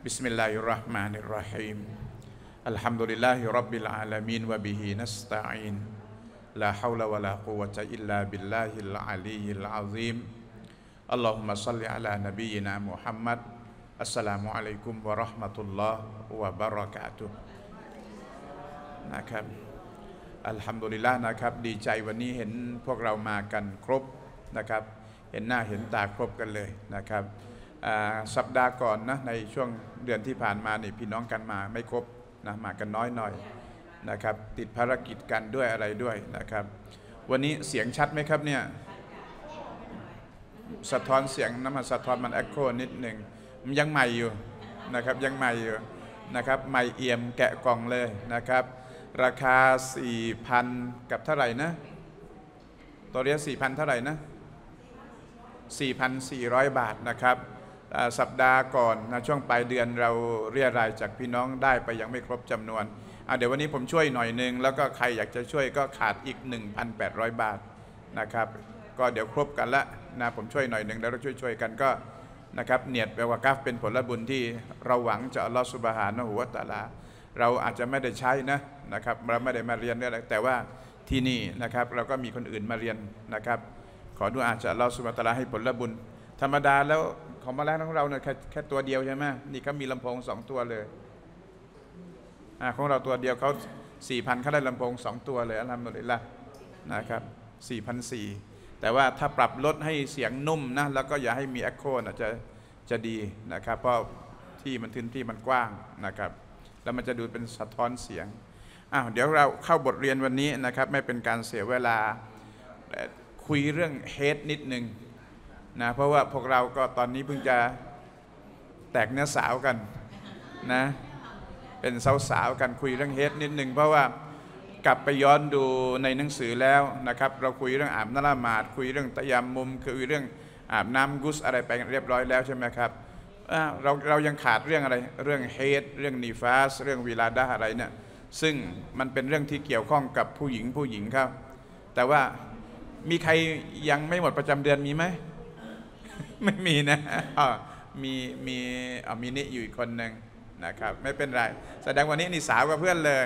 بسم الله الرحمن الرحيم الحمد لله رب العالمين وبه نستعين لا حول ولا قوة إلا بالله العلي العظيم اللهم صل على نبينا محمد السلام عليكم ورحمة الله وبركاته นะครับอัลฮัมดุลิลละห์นะครับดีใจวันนี้เห็นพวกเรามากันครบนะครับเห็นหน้าเห็นตาครบกันเลยนะครับสัปดาห์ก่อนนะในช่วงเดือนที่ผ่านมานี่พี่น้องกันมาไม่ครบนะมากันน้อยหน่อยนะครับติดภารกิจกันด้วยอะไรด้วยนะครับวันนี้เสียงชัดไหมครับเนี่ยสะท้อนเสียงน้ำมันสะท้อนมันเอ็กโคนิดหนึ่งมันยังใหม่อยู่นะครับยังใหม่อยู่นะครับใหม่เอี่ยมแกะกล่องเลยนะครับราคา 4,000 กับเท่าไหร่นะตัวเรียก 4,000 เท่าไหร่นะ 4,400 บาทนะครับสัปดาห์ก่อนนะช่วงปลายเดือนเราเรียรายจากพี่น้องได้ไปยังไม่ครบจำนวนเดี๋ยววันนี้ผมช่วยหน่อยนึงแล้วก็ใครอยากจะช่วยก็ขาดอีก 1,800 บาทนะครับก็เดี๋ยวครบกันละนะผมช่วยหน่อยนึงแล้วเราช่วยกันก็นะครับเนียดแปลว่ากัฟเป็นผลบุญที่เราหวังจากอัลลอฮฺซุบฮานะฮูวะตะอาลาเราอาจจะไม่ได้ใช้นะครับเราไม่ได้มาเรียนอะไรแต่ว่าที่นี่นะครับเราก็มีคนอื่นมาเรียนนะครับขอดุอาจากอัลลอฮฺซุบฮานะฮูวะตะอาลาให้ผลบุญธรรมดาแล้วของมาแล้วของเราเนี่ยแค่ตัวเดียวใช่ไหมนี่ก็มีลำโพง2ตัวเลยของเราตัวเดียวเขา 4,000 เขาได้ลำโพง2ตัวเลยอัลฮัมดุลิลละห์นะครับ 4,400 แต่ว่าถ้าปรับลดให้เสียงนุ่มนะแล้วก็อย่าให้มีเอ็กโคนะจะดีนะครับเพราะที่มันทึนที่มันกว้างนะครับแล้วมันจะดูเป็นสะท้อนเสียงเดี๋ยวเราเข้าบทเรียนวันนี้นะครับไม่เป็นการเสียเวลาคุยเรื่องเฮดนิดนึงนะเพราะว่าพวกเราก็ตอนนี้เพิ่งจะแตกเนื้อสาวกันนะเป็นสาวๆกันคุยเรื่องเฮดนิดนึงเพราะว่ากลับไปย้อนดูในหนังสือแล้วนะครับเราคุยเรื่องอาบน้ำละหมาดคุยเรื่องตะยัมมุมคุยเรื่องอาบน้ำกุสอะไรไปเรียบร้อยแล้วใช่ไหมครับเรายังขาดเรื่องอะไรเรื่องเฮดเรื่องนีฟาสเรื่องวิลาดะอะไรเนี่ยซึ่งมันเป็นเรื่องที่เกี่ยวข้องกับผู้หญิงครับแต่ว่ามีใครยังไม่หมดประจำเดือนมีไหม ไม่มีนะมีนิอยู่อีกคนหนึ่งนะครับไม่เป็นไรแสดงวันนี้นี่สาวกับเพื่อนเลย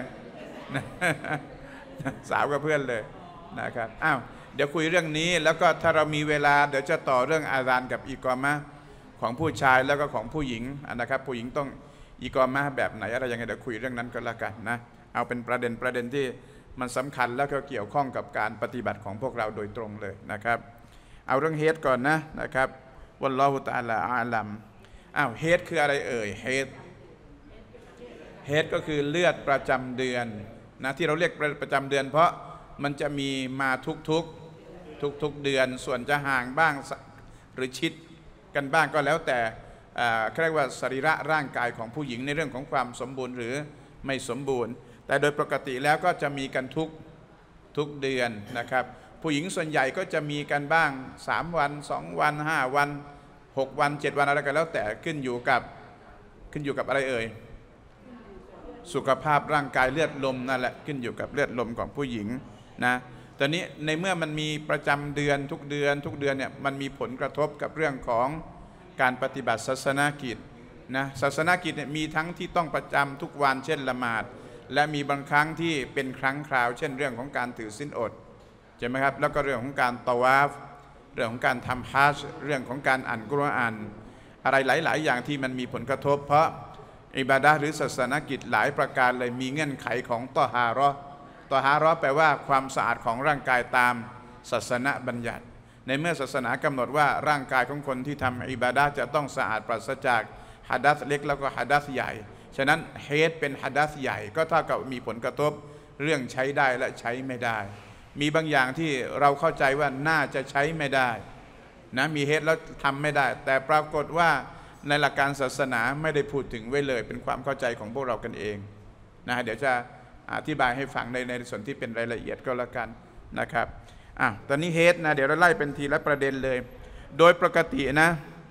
สาวกับเพื่อนเลยนะครับเดี๋ยวคุยเรื่องนี้แล้วก็ถ้าเรามีเวลาเดี๋ยวจะต่อเรื่องอาซานกับอีกอมะของผู้ชายแล้วก็ของผู้หญิงนะครับผู้หญิงต้องอีกอมะแบบไหนอะไรยังไงเดี๋ยวคุยเรื่องนั้นก็แล้วกันนะเอาเป็นประเด็นที่มันสำคัญแล้วก็เกี่ยวข้องกับการปฏิบัติของพวกเราโดยตรงเลยนะครับเอาเรื่องเฮดก่อนนะครับวัลลอฮุตะอาลาอาลัมเฮดคืออะไรเอ่ยเฮดก็คือเลือดประจำเดือนนะที่เราเรียกประจำเดือนเพราะมันจะมีมาทุกเดือนส่วนจะห่างบ้างหรือชิดกันบ้างก็แล้วแต่เรียกว่าสรีระร่างกายของผู้หญิงในเรื่องของความสมบูรณ์หรือไม่สมบูรณ์แต่โดยปกติแล้วก็จะมีกันทุกเดือนนะครับผู้หญิงส่วนใหญ่ก็จะมีกันบ้าง3วัน2วัน5วัน6วัน7วันอะไรกันแล้วแต่ขึ้นอยู่กับอะไรเอ่ยสุขภาพร่างกายเลือดลมนั่นแหละขึ้นอยู่กับเลือดลมของผู้หญิงนะตอนนี้ในเมื่อมันมีประจำเดือนทุกเดือนเนี่ยมันมีผลกระทบกับเรื่องของการปฏิบัติศาสนกิจนะศาสนกิจเนี่ยมีทั้งที่ต้องประจำทุกวันเช่นละหมาดและมีบางครั้งที่เป็นครั้งคราวเช่นเรื่องของการถือศีลอดใช่ไหมครับแล้วก็เรื่องของการตะวาฟเรื่องของการทำฮัจญ์เรื่องของการอ่านกุรอานอะไรหลายๆอย่างที่มันมีผลกระทบเพราะอิบาดะห์หรือศาสนกิจหลายประการเลยมีเงื่อนไขของตอฮาเราะห์แปลว่าความสะอาดของร่างกายตามศาสนบัญญัติในเมื่อศาสนากำหนดว่าร่างกายของคนที่ทำอิบาดะห์จะต้องสะอาดปราศจากหะดัษเล็กแล้วก็หะดัษใหญ่ฉะนั้นเฮดเป็นหะดัษใหญ่ก็เท่ากับมีผลกระทบเรื่องใช้ได้และใช้ไม่ได้มีบางอย่างที่เราเข้าใจว่าน่าจะใช้ไม่ได้นะมีเฮดแล้วทำไม่ได้แต่ปรากฏว่าในหลักการศาสนาไม่ได้พูดถึงไว้เลยเป็นความเข้าใจของพวกเรากันเองนะเดี๋ยวจะอธิบายให้ฟังในส่วนที่เป็นรายละเอียดก็แล้วกันนะครับตอนนี้เฮดนะเดี๋ยวเราไล่เป็นทีละประเด็นเลยโดยปกตินะ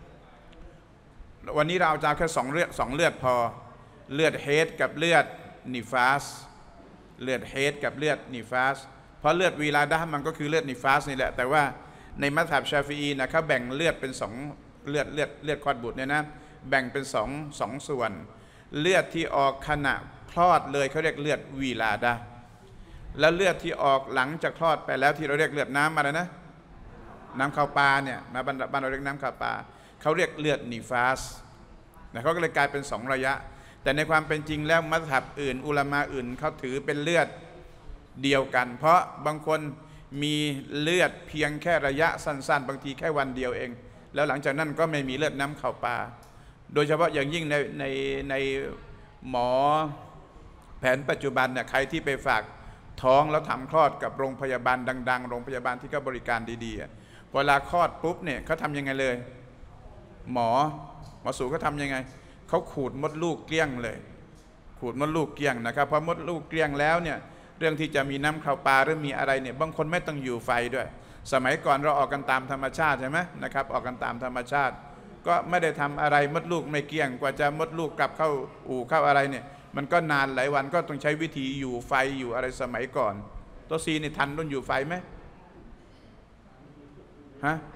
วันนี้เราจะแค่2เลือดพอเลือดเฮดกับเลือดนิฟาสเลือดเฮดกับเลือดนิฟาสเพราะเลือดวีลาดะห์มันก็คือเลือดนิฟาสนี่แหละแต่ว่าในมัซฮับชาฟิอีนะเขาแบ่งเลือดเป็น2เลือดคลอดบุตรเนี่ยนะแบ่งเป็นสองส่วนเลือดที่ออกขณะคลอดเลยเขาเรียกเลือดวีลาดะแล้วเลือดที่ออกหลังจากคลอดไปแล้วที่เราเรียกเลือดน้ำอะไรนะน้ำข้าวปลาเนี่ยมาบ้านเราเรียกน้ำข้าวปลาเขาเรียกเลือดนิฟาสนะเขาก็เลยกลายเป็น2ระยะแต่ในความเป็นจริงแล้วมัซฮับอื่นอุลามะอื่นเขาถือเป็นเลือดเดียวกันเพราะบางคนมีเลือดเพียงแค่ระยะสั้นๆบางทีแค่วันเดียวเองแล้วหลังจากนั้นก็ไม่มีเลือดน้ำข้าวปลาโดยเฉพาะอย่างยิ่งในหมอแผนปัจจุบันเนี่ยใครที่ไปฝากท้องแล้วทำคลอดกับโรงพยาบาลดังๆโรงพยาบาลที่เขาบริการดีๆเวลาคลอดปุ๊บเนี่ยเขาทำยังไงเลยหมอสูเขาทำยังไงเขาขูดมดลูกเกลี้ยงเลยขูดมดลูกเกลี้ยงนะครับพอมดลูกเกลี้ยงแล้วเนี่ยเรื่องที่จะมีน้ำข้าวปลาหรือมีอะไรเนี่ยบางคนไม่ต้องอยู่ไฟด้วยสมัยก่อนเราออกกันตามธรรมชาติใช่ไหมนะครับออกกันตามธรรมชาติก็ไม่ได้ทำอะไรมดลูกไม่เกลี้ยงกว่าจะมดลูกกลับเข้าอู่เข้าอะไรเนี่ยมันก็นานหลายวันก็ต้องใช้วิธีอยู่ไฟอยู่อะไรสมัยก่อนตัวซีนี่ทันต้องอยู่ไฟไหมฮะ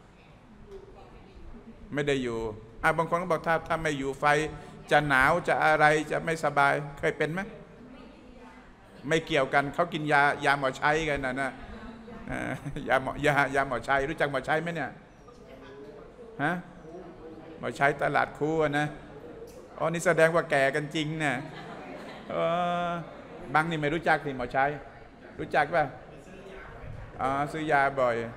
ไม่ได้อยู่บางคนก็บอกถ้าไม่อยู่ไฟจะหนาวจะอะไรจะไม่สบายเคยเป็นไหมไม่เกี่ยวกันเขากินยาหมอใช้กันนะยาหมอใช้รู้จักหมอใช้ไหมเนี่ยฮะหมอใช้ตลาดคู่นะอ๋อนี่แสดงว่าแก่กันจริงเนี่ยบางนี่ไม่รู้จักที่หมอใช้รู้จักป่ะซื้อยาบ่อย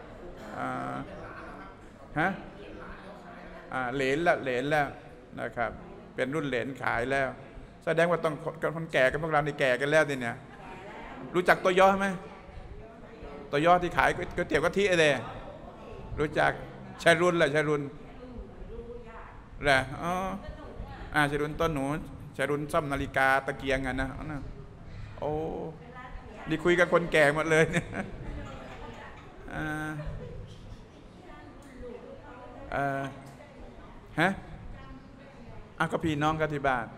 ฮะเหลนแล้วนะครับเป็นรุ่นเหลนขายแล้วแสดงว่าต้องคนแก่กันพวกเราในแก่กันแล้วทีเนี่ยรู้จักตัวย่อไหมตัวย่อที่ขายก๋วยเตี๋ยวกะทิอะไรรู้จักชายรุ่นแหละชายรุ่นแหละชายรุ่นต้นหนูชายรุ่นซ่อมนาฬิกาตะเกียงกันนะโอ้นี่คุยกับคนแก่หมดเลยเนี่ยฮะก็พี่น้องกันที่บ้าน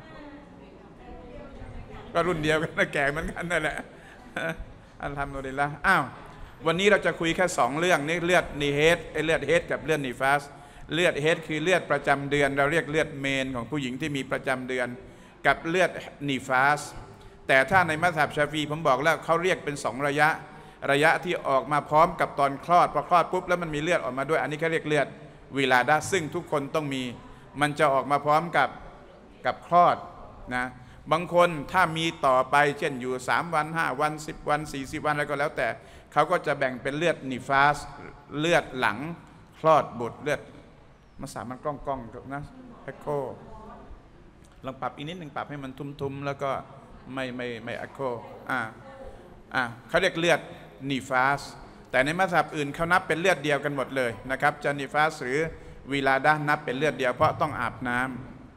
ก็รุ่นเดียวกันแก่เหมือนกันนั่นแหละอัลฮัมดุลิลละห์วันนี้เราจะคุยแค่2เรื่องนี่เลือดนีเฮดเลือดเฮดกับเลือดนีฟาสเลือดเฮดคือเลือดประจำเดือนเราเรียกเลือดเมนของผู้หญิงที่มีประจำเดือนกับเลือดนีฟาสแต่ถ้าในมัซฮับชาฟีผมบอกแล้วเขาเรียกเป็น2ระยะที่ออกมาพร้อมกับตอนคลอดพอคลอดปุ๊บแล้วมันมีเลือดออกมาด้วยอันนี้เขาเรียกเลือดวิลาดะซึ่งทุกคนต้องมีมันจะออกมาพร้อมกับคลอดนะบางคนถ้ามีต่อไปเช่นอยู่3วัน5วัน10วัน40วันอะไรก็แล้วแต่เขาก็จะแบ่งเป็นเลือดนิฟาสเลือดหลังคลอดบุตรเลือดมันสามารถกล้องนะแอคโคลองปรับอีกนิดหนึ่งปรับให้มันทุ้มๆแล้วก็ไม่แอคโคเขาเรียกเลือดนิฟาสแต่ในมัซฮับอื่นเขานับเป็นเลือดเดียวกันหมดเลยนะครับจะนิฟาสหรือวิลาดะนับเป็นเลือดเดียวเพราะต้องอาบน้ำ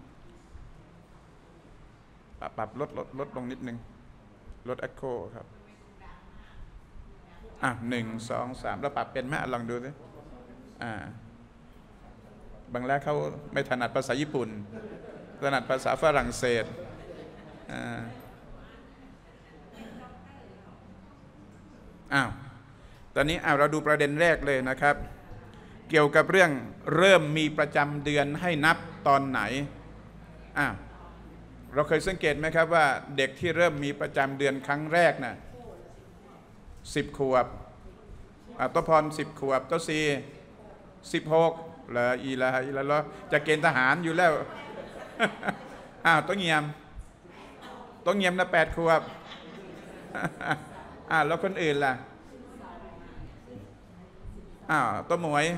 ปรับลดลงนิดนึงลดแอคโคครับ1 2 3แล้วปรับเป็นไหมลองดูสิบางแล้วเขาไม่ถนัดภาษาญี่ปุ่นถนัดภาษาฝรั่งเศสตอนนี้เราดูประเด็นแรกเลยนะครับเกี่ยวกับเรื่องเริ่มมีประจำเดือนให้นับตอนไหนเราเคยสังเกตไหมครับว่าเด็กที่เริ่มมีประจำเดือนครั้งแรกน่ะ10 ขวบตัวพร10 ขวบตัวซี16ละอีละจะเกณฑ์ทหารอยู่แล้วตัวเงียมนะ8 ขวบแล้วคนอื่นล่ะตัวหมวย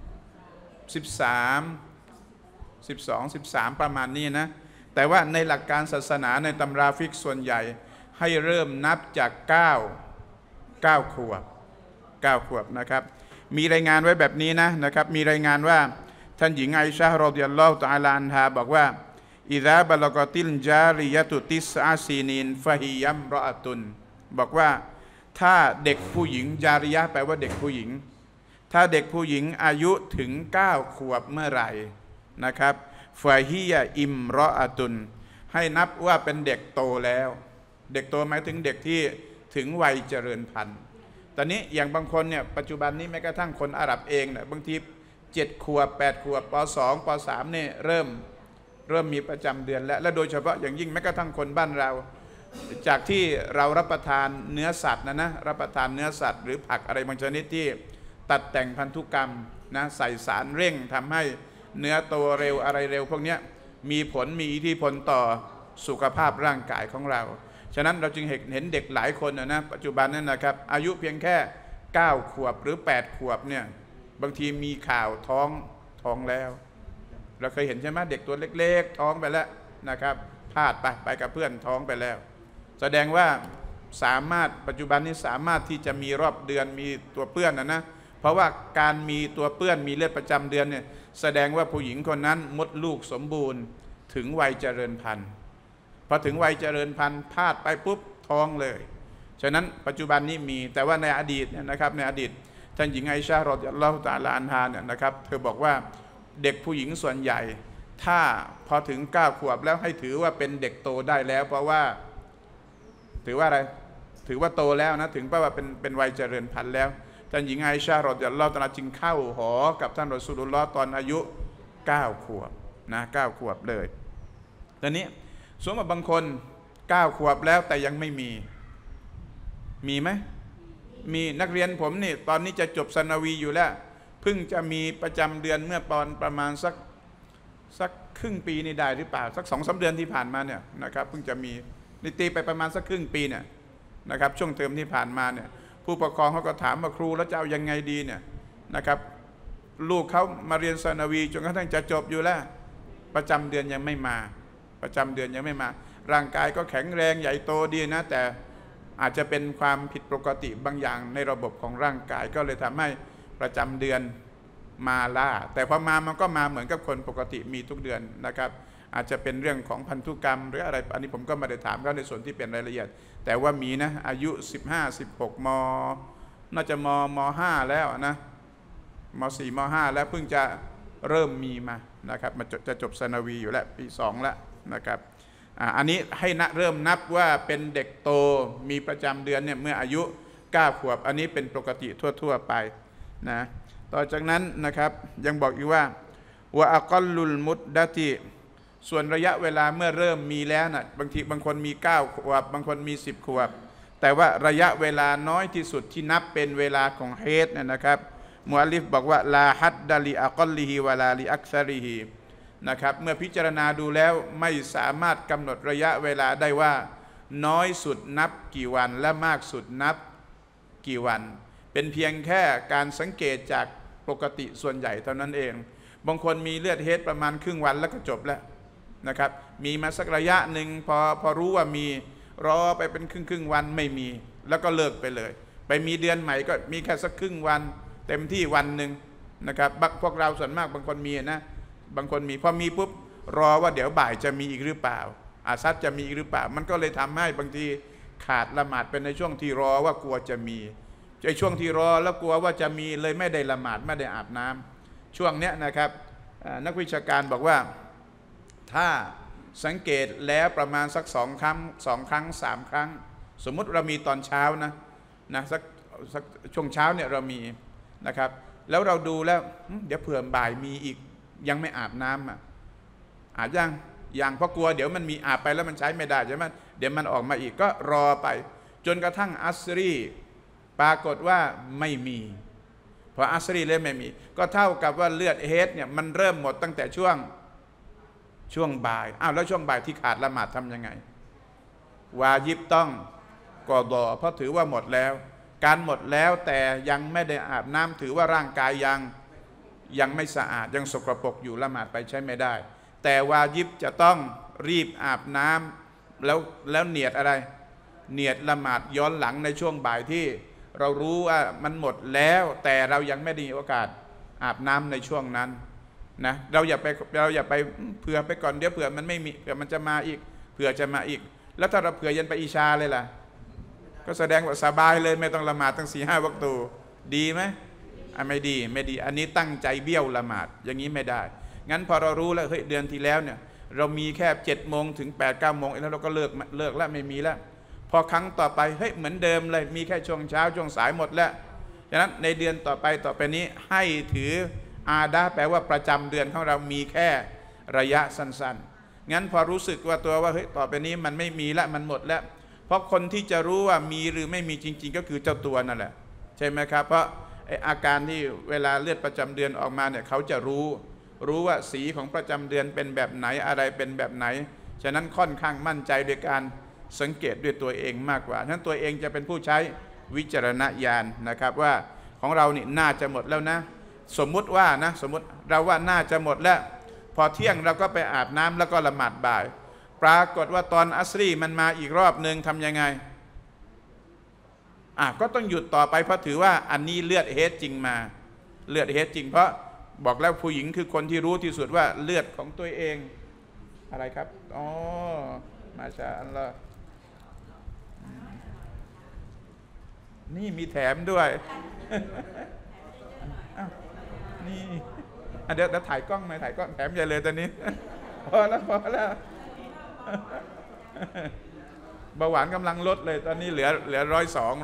13 12 13ประมาณนี้นะแต่ว่าในหลักการศาสนาในตำราฟิกส่วนใหญ่ให้เริ่มนับจาก9 ขวบนะครับมีรายงานไว้แบบนี้นะครับมีรายงานว่าท่านหญิงไอชะฮ์รอฎิยัลลอฮุตะอาลาอันฮาบอกว่าอิซาบะลากอติลจาริยะตุติสอาซีนินฟะฮิยัมรออะตุนบอกว่าถ้าเด็กผู้หญิงจาริยะแปลว่าเด็กผู้หญิงถ้าเด็กผู้หญิงอายุถึง9 ขวบเมื่อไหร่นะครับฟาฮิยะอิมรออะตุนให้นับว่าเป็นเด็กโตแล้วเด็กโตหมายถึงเด็กที่ถึงวัยเจริญพันธุ์ตอนนี้อย่างบางคนเนี่ยปัจจุบันนี้แม้กระทั่งคนอาหรับเองเนี่ยบางที7 ขวบ 8 ขวบป .2 ป .3 เนี่ยเริ่มเริ่มมีประจำเดือนแล้วและโดยเฉพาะอย่างยิ่งแม้กระทั่งคนบ้านเราจากที่เรารับประทานเนื้อสัตว์นะรับประทานเนื้อสัตว์หรือผักอะไรบางชนิดที่ตัดแต่งพันธุกรรมนะใส่สารเร่งทำให้เนื้อโตเร็วอะไรเร็วพวกนี้มีผลมีอิทธิพลต่อสุขภาพร่างกายของเราฉะนั้นเราจึงเห็นเด็กหลายคนนะปัจจุบันนั้นนะครับอายุเพียงแค่9 ขวบหรือ8 ขวบเนี่ยบางทีมีข่าวท้องแล้วเราเคยเห็นใช่ไหมเด็กตัวเล็กๆท้องไปแล้วนะครับพลาดไปกับเพื่อนท้องไปแล้วแสดงว่าสามารถปัจจุบันนี้สามารถที่จะมีรอบเดือนมีตัวเปื้อนนะเพราะว่าการมีตัวเปื้อนมีเลือดประจำเดือนเนี่ยแสดงว่าผู้หญิงคนนั้นมดลูกสมบูรณ์ถึงวัยเจริญพันธุ์พอถึงวัยเจริญพันธุ์พลาดไปปุ๊บท้องเลยฉะนั้นปัจจุบันนี้มีแต่ว่าในอดีตเนี่ยนะครับในอดีตท่านหญิงไอชา รอฎิยัลลอฮุตะอาลาอันฮาเนี่ยนะครับเธอบอกว่าเด็กผู้หญิงส่วนใหญ่ถ้าพอถึง9 ขวบแล้วให้ถือว่าเป็นเด็กโตได้แล้วเพราะว่าถือว่าอะไรถือว่าโตแล้วนะถึงว่าเป็นวัยเจริญพันธุ์แล้วท่านหญิงไอชา รอฎิยัลลอฮุตะอาลาจึงเข้าหอกับท่านรอซูลุลลอฮ์ตอนอายุ9 ขวบนะ9 ขวบเลยตอนนี้สมมติบางคน9 ขวบแล้วแต่ยังไม่มีไหมมีนักเรียนผมนี่ตอนนี้จะจบซานาวีอยู่แล้วเพิ่งจะมีประจำเดือนเมื่อตอนประมาณสักครึ่งปีนี่ได้หรือเปล่าสัก2-3 เดือนที่ผ่านมาเนี่ยนะครับเพิ่งจะมีนิตีไปประมาณสักครึ่งปีเนี่ยนะครับช่วงเทอมที่ผ่านมาเนี่ยผู้ปกครองเขาก็ถามว่าครูแล้วจะเอายังไงดีเนี่ยนะครับลูกเขามาเรียนซานาวีจนกระทั่งจะจบอยู่แล้วประจำเดือนยังไม่มาประจำเดือนยังไม่มาร่างกายก็แข็งแรงใหญ่โตดีนะแต่อาจจะเป็นความผิดปกติบางอย่างในระบบของร่างกายก็เลยทำให้ประจำเดือนมาล่าแต่พอมามันก็มาเหมือนกับคนปกติมีทุกเดือนนะครับอาจจะเป็นเรื่องของพันธุกรรมหรืออะไรอันนี้ผมก็ไม่ได้ถามเขาในส่วนที่เป็นรายละเอียดแต่ว่ามีนะอายุ15-16น่าจะม.5 แล้วนะม.4 ม.5 แล้วเพิ่งจะเริ่มมีมานะครับมาจะจบซานาวีอยู่แล้วปี2แล้วนะครับอันนี้ให้เริ่มนับว่าเป็นเด็กโตมีประจำเดือนเนี่ยเมื่ออายุ9 ขวบอันนี้เป็นปกติทั่วไปนะต่อจากนั้นนะครับยังบอกอีกว่าวะอักอลลุลมุดดะติส่วนระยะเวลาเมื่อเริ่มมีแล้วนะบางคนมี9 ขวบบางคนมี10 ขวบแต่ว่าระยะเวลาน้อยที่สุดที่นับเป็นเวลาของเฮดเนี่ยนะครับมุอัลลิฟบอกว่าลาฮัดดะลิอักอลลิฮิวะลาลิอักซาริฮินะครับเมื่อพิจารณาดูแล้วไม่สามารถกำหนดระยะเวลาได้ว่าน้อยสุดนับกี่วันและมากสุดนับกี่วันเป็นเพียงแค่การสังเกตจากปกติส่วนใหญ่เท่านั้นเองบางคนมีเลือดเฮดประมาณครึ่งวันแล้วก็จบแล้วนะครับมีมาสักระยะหนึ่งพอรู้ว่ามีรอไปเป็นครึ่งวันไม่มีแล้วก็เลิกไปเลยไปมีเดือนใหม่ก็มีแค่สักครึ่งวันเต็มที่วันหนึ่งนะครับพวกเราส่วนมากบางคนมีนะบางคนมีพอมีปุ๊บรอว่าเดี๋ยวบ่ายจะมีอีกหรือเปล่าอาซัดจะมีอีกหรือเปล่ามันก็เลยทำให้บางทีขาดละหมาดเป็นในช่วงที่รอว่ากลัวจะมีในช่วงที่รอแล้วกลัวว่าจะมีเลยไม่ได้ละหมาดไม่ได้อาบน้ำช่วงเนี้ยนะครับนักวิชาการบอกว่าถ้าสังเกตแล้วประมาณสัก2 ครั้ง 3 ครั้งสมมุติเรามีตอนเช้านะสักช่วงเช้าเนี่ยเรามีนะครับแล้วเราดูแล้วเดี๋ยวเผื่อบ่ายมีอีกยังไม่อาบน้ำอาบยังเพราะกลัวเดี๋ยวมันมีอาบไปแล้วมันใช้ไม่ได้ใช่ไหมเดี๋ยวมันออกมาอีกก็รอไปจนกระทั่งอัสรีปรากฏว่าไม่มีพออัสรีเลยไม่มีก็เท่ากับว่าเลือดเฮดเนี่ยมันเริ่มหมดตั้งแต่ช่วงบ่ายแล้วช่วงบ่ายที่ขาดละหมาดทำยังไงวาญิบต้องกอฎอเพราะถือว่าหมดแล้วการหมดแล้วแต่ยังไม่ได้อาบน้ำถือว่าร่างกายยังไม่สะอาดยังสกปรกอยู่ละหมาดไปใช้ไม่ได้แต่วาญิบจะต้องรีบอาบน้ำแล้วเนียดอะไรเนียดละหมาดย้อนหลังในช่วงบ่ายที่เรารู้ว่ามันหมดแล้วแต่เรายังไม่ได้มีโอกาสอาบน้ำในช่วงนั้นนะเราอย่าไปเผื่อไปก่อนเดี๋ยวเผื่อมันไม่มีเผื่อมันจะมาอีกเผื่อจะมาอีกแล้วถ้าเราเผื่อยันไปอิชาเลยล่ะก็แสดงว่าสบายเลยไม่ต้องละหมาดตั้ง4-5 วักตูดีไหมไม่ดีอันนี้ตั้งใจเบี้ยวละหมาดอย่างนี้ไม่ได้งั้นพอเรารู้แล้วเฮ้ยเดือนที่แล้วเนี่ยเรามีแค่7 โมงถึง8-9 โมงแล้วเราก็เลิกแล้วไม่มีแล้วพอครั้งต่อไปเฮ้ยเหมือนเดิมเลยมีแค่ช่วงเช้าช่วงสายหมดแล้วฉะนั้นในเดือนต่อไปนี้ให้ถืออาดาแปลว่าประจำเดือนของเรามีแค่ระยะสั้นงั้นพอรู้สึกว่าตัวว่าเฮ้ยต่อไปนี้มันไม่มีละมันหมดแล้วเพราะคนที่จะรู้ว่ามีหรือไม่มีจริงๆก็คือเจ้าตัวนั่นแหละใช่ไหมครับเพราะอาการที่เวลาเลือดประจำเดือนออกมาเนี่ยเขาจะรู้ว่าสีของประจำเดือนเป็นแบบไหนอะไรเป็นแบบไหนฉะนั้นค่อนข้างมั่นใจโดยการสังเกตด้วยตัวเองมากกว่าฉะนั้นตัวเองจะเป็นผู้ใช้วิจารณญาณนะครับว่าของเรานี่น่าจะหมดแล้วนะสมมุติว่านะสมมุติเราว่าน่าจะหมดแล้วพอเที่ยงเราก็ไปอาบน้ำแล้วก็ละหมาดบ่ายปรากฏว่าตอนอัสรีมันมาอีกรอบหนึ่งทำยังไงก็ต้องหยุดต่อไปเพราะถือว่าอันนี้เลือดเฮดจริงมาเลือดเฮดจริงเพราะบอกแล้วผู้หญิงคือคนที่รู้ที่สุดว่าเลือดของตัวเองอะไรครับอ๋อมาชาอัลลอฮ์นี่มีแถมด้วยนี่เดี๋ยวถ่ายกล้องหน่อยถ่ายกล้องแถมใหญ่เลยตอนนี้พอแล้วเบาหวานกำลังลดเลยตอนนี้เหลือ102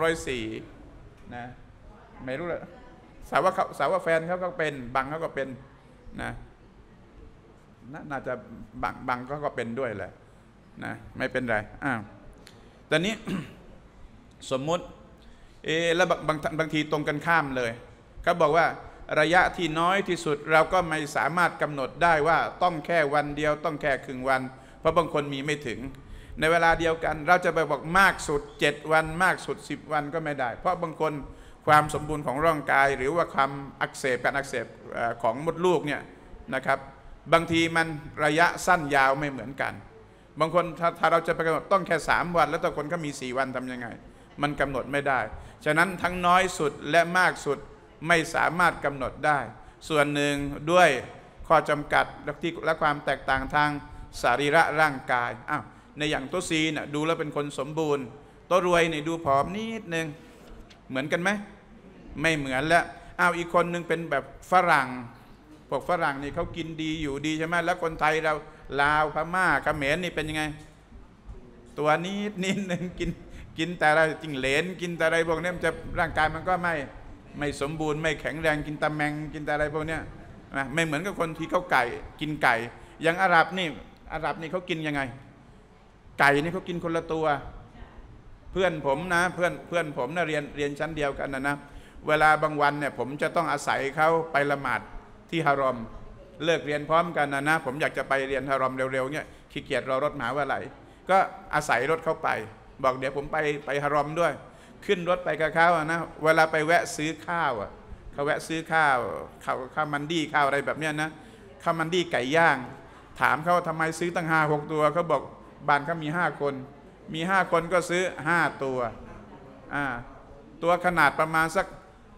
104นะไม่รู้เลยสาวว่าแฟนเขาก็เป็นบังเขาก็เป็นนะน่าจะบังก็เป็นด้วยแหละนะไม่เป็นไรตอนนี้ สมมุติแล้วบางทีตรงกันข้ามเลยเขาบอกว่าระยะที่น้อยที่สุดเราก็ไม่สามารถกำหนดได้ว่าต้องแค่วันเดียวต้องแค่ครึ่งวันเพราะบางคนมีไม่ถึงในเวลาเดียวกันเราจะไปบอกมากสุด7 วันมากสุด10 วันก็ไม่ได้เพราะบางคนความสมบูรณ์ของร่างกายหรือว่าความการอักเสบของมดลูกเนี่ยนะครับบางทีมันระยะสั้นยาวไม่เหมือนกันบางคนถ้าเราจะไปกำหนดต้องแค่3 วันแล้วแต่คนก็มี4 วันทำยังไงมันกำหนดไม่ได้ฉะนั้นทั้งน้อยสุดและมากสุดไม่สามารถกำหนดได้ส่วนหนึ่งด้วยข้อจำกัดและความแตกต่างทางสรีระร่างกายในอย่างตัวซีน่ะดูแล้วเป็นคนสมบูรณ์ตัวรวยนี่ดูผอมนิดนึงเหมือนกันไหมไม่เหมือนแล้วอีกคนนึงเป็นแบบฝรั่งพวกฝรั่งนี่เขากินดีอยู่ดีใช่ไหมแล้วคนไทยเราลาวพม่าเขมรนี่เป็นยังไงตัวนิดนึงกินแต่อะไรจิงเหลนกินแต่อะไรพวกนี้มันจะร่างกายมันก็ไม่สมบูรณ์ไม่แข็งแรงกินตะแมงกินแต่อะไรพวกนี้นะไม่เหมือนกับคนที่เขากินไก่อย่างอาหรับนี่เขากินยังไงไก่นี่เขากินคนละตัวเพื่อนผมนะเพื่อนผมนะเรียนชั้นเดียวกันนะเวลาบางวันเนี่ยผมจะต้องอาศัยเขาไปละหมาดที่ฮารอมเลิกเรียนพร้อมกันนะผมอยากจะไปเรียนฮารอมเร็วๆเนี่ยขี้เกียจรอรถมหาวิทยาลัยก็อาศัยรถเขาไปบอกเดี๋ยวผมไปฮารอมด้วยขึ้นรถไปกับเขานะเวลาไปแวะซื้อข้าวเขาแวะซื้อข้าวมันดี้ข้าวอะไรแบบเนี้ยนะข้าวมันดี้ไก่ย่างถามเขาทำไมซื้อตั้ง5-6 ตัวเขาบอกบ้านเขามี5 คนมี5 คนก็ซื้อ5 ตัวตัวขนาดประมาณสัก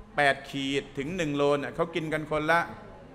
8 ขีดถึง1 โลเนี่ยเขากินกันคนละ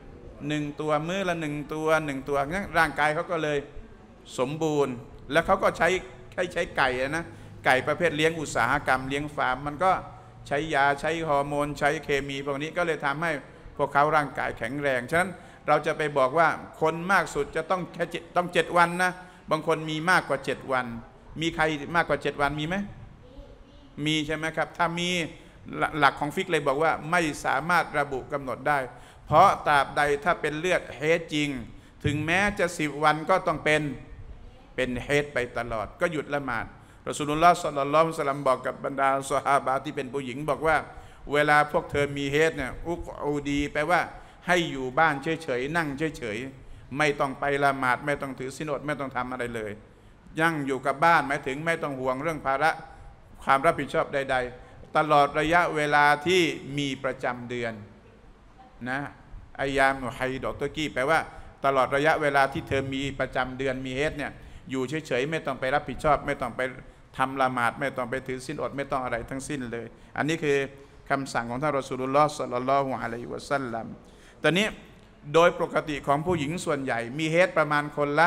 1 ตัวมื้อละ1 ตัวงั้นร่างกายเขาก็เลยสมบูรณ์แล้วเขาก็ใช้ไก่นะไก่ประเภทเลี้ยงอุตสาหกรรมเลี้ยงฟาร์มมันก็ใช้ยาใช้ฮอร์โมนใช้เคมีพวกนี้ก็เลยทำให้พวกเขาร่างกายแข็งแรงฉะนั้นเราจะไปบอกว่าคนมากสุดจะต้องแค่ต้อง7 วันนะบางคนมีมากกว่า7 วันมีใครมากกว่า7 วันมีไหมมีใช่ไหมครับถ้ามีหลักของฟิกเลยบอกว่าไม่สามารถระบุกำหนดได้เพราะตราบใดถ้าเป็นเลือดเฮดจริงถึงแม้จะ10 วันก็ต้องเป็นเฮดไปตลอดก็หยุดละหมาดรอซูลุลลอฮ์ ศ็อลลัลลอฮุอะลัยฮิวะซัลลัมบอกกับบรรดาซอฮาบะห์ที่เป็นผู้หญิงบอกว่าเวลาพวกเธอมีเฮดเนี่ยอุกอูดีแปลว่าให้อยู่บ้านเฉยๆนั่งเฉยๆไม่ต้องไปละหมาดไม่ต้องถือศีลอดไม่ต้องทำอะไรเลยยั่งอยู่กับบ้านหมายถึงไม่ต้องห่วงเรื่องภาระความรับผิดชอบใดๆตลอดระยะเวลาที่มีประจำเดือนนะอายามไฮดอกตะกี้แปลว่าตลอดระยะเวลาที่เธอมีประจำเดือนมีเฮดเนี่ยอยู่เฉยๆไม่ต้องไปรับผิดชอบไม่ต้องไปทำละหมาดไม่ต้องไปถือศีลอดไม่ต้องอะไรทั้งสิ้นเลยอันนี้คือคำสั่งของท่านรอซูลุลลอฮ์ ศ็อลลัลลอฮุอะลัยฮิวะซัลลัมตอนนี้โดยปกติของผู้หญิงส่วนใหญ่มีเฮดประมาณคนละ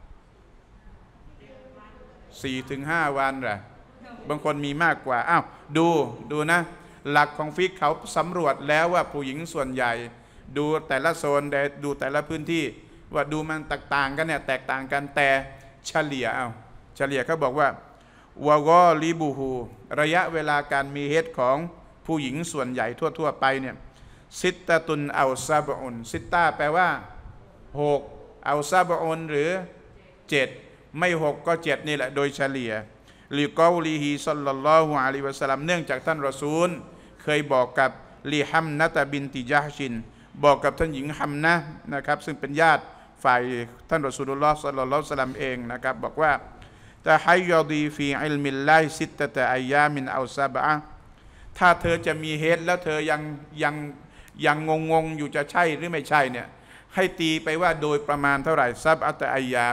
4-5 วันแหละบางคนมีมากกว่าดูนะหลักของฟิกเขาสำรวจแล้วว่าผู้หญิงส่วนใหญ่ดูแต่ละโซนดูแต่ละพื้นที่ว่าดูมันแตกต่างกันเนี่ยแตกต่างกันแต่เฉลี่ยเขาบอกว่าวะกอลิบูฮูระยะเวลาการมีเฮดของผู้หญิงส่วนใหญ่ทั่วไปเนี่ยซิตตะตุนเอาซาบอุนซิตตาแปลว่า6เอาซาบอุนหรือ 7ไม่6ก็7นี่แหละโดยเฉลี่ยลิกอลีฮิศ็อลลัลลอฮุอะลัยฮิวะซัลลัมเนื่องจากท่านรอซูลเคยบอกกับลีฮัมนะตะบินติญะฮ์ชินบอกกับท่านหญิงฮัมนะนะครับซึ่งเป็นญาติฝ่ายท่านรอซูลุลลอฮ์ศ็อลลัลลอฮุอะลัยฮิวะซัลลัมเองนะครับบอกว่าตะฮัยยอดีฟีอิลมิลลาฮิซิตตะตะอัยยามินอัลซะบะอะถ้าเธอจะมีเฮดแล้วเธอยังงงอยู่จะใช่หรือไม่ใช่เนี่ยให้ตีไปว่าโดยประมาณเท่าไหร่ซับอัตอัยยาม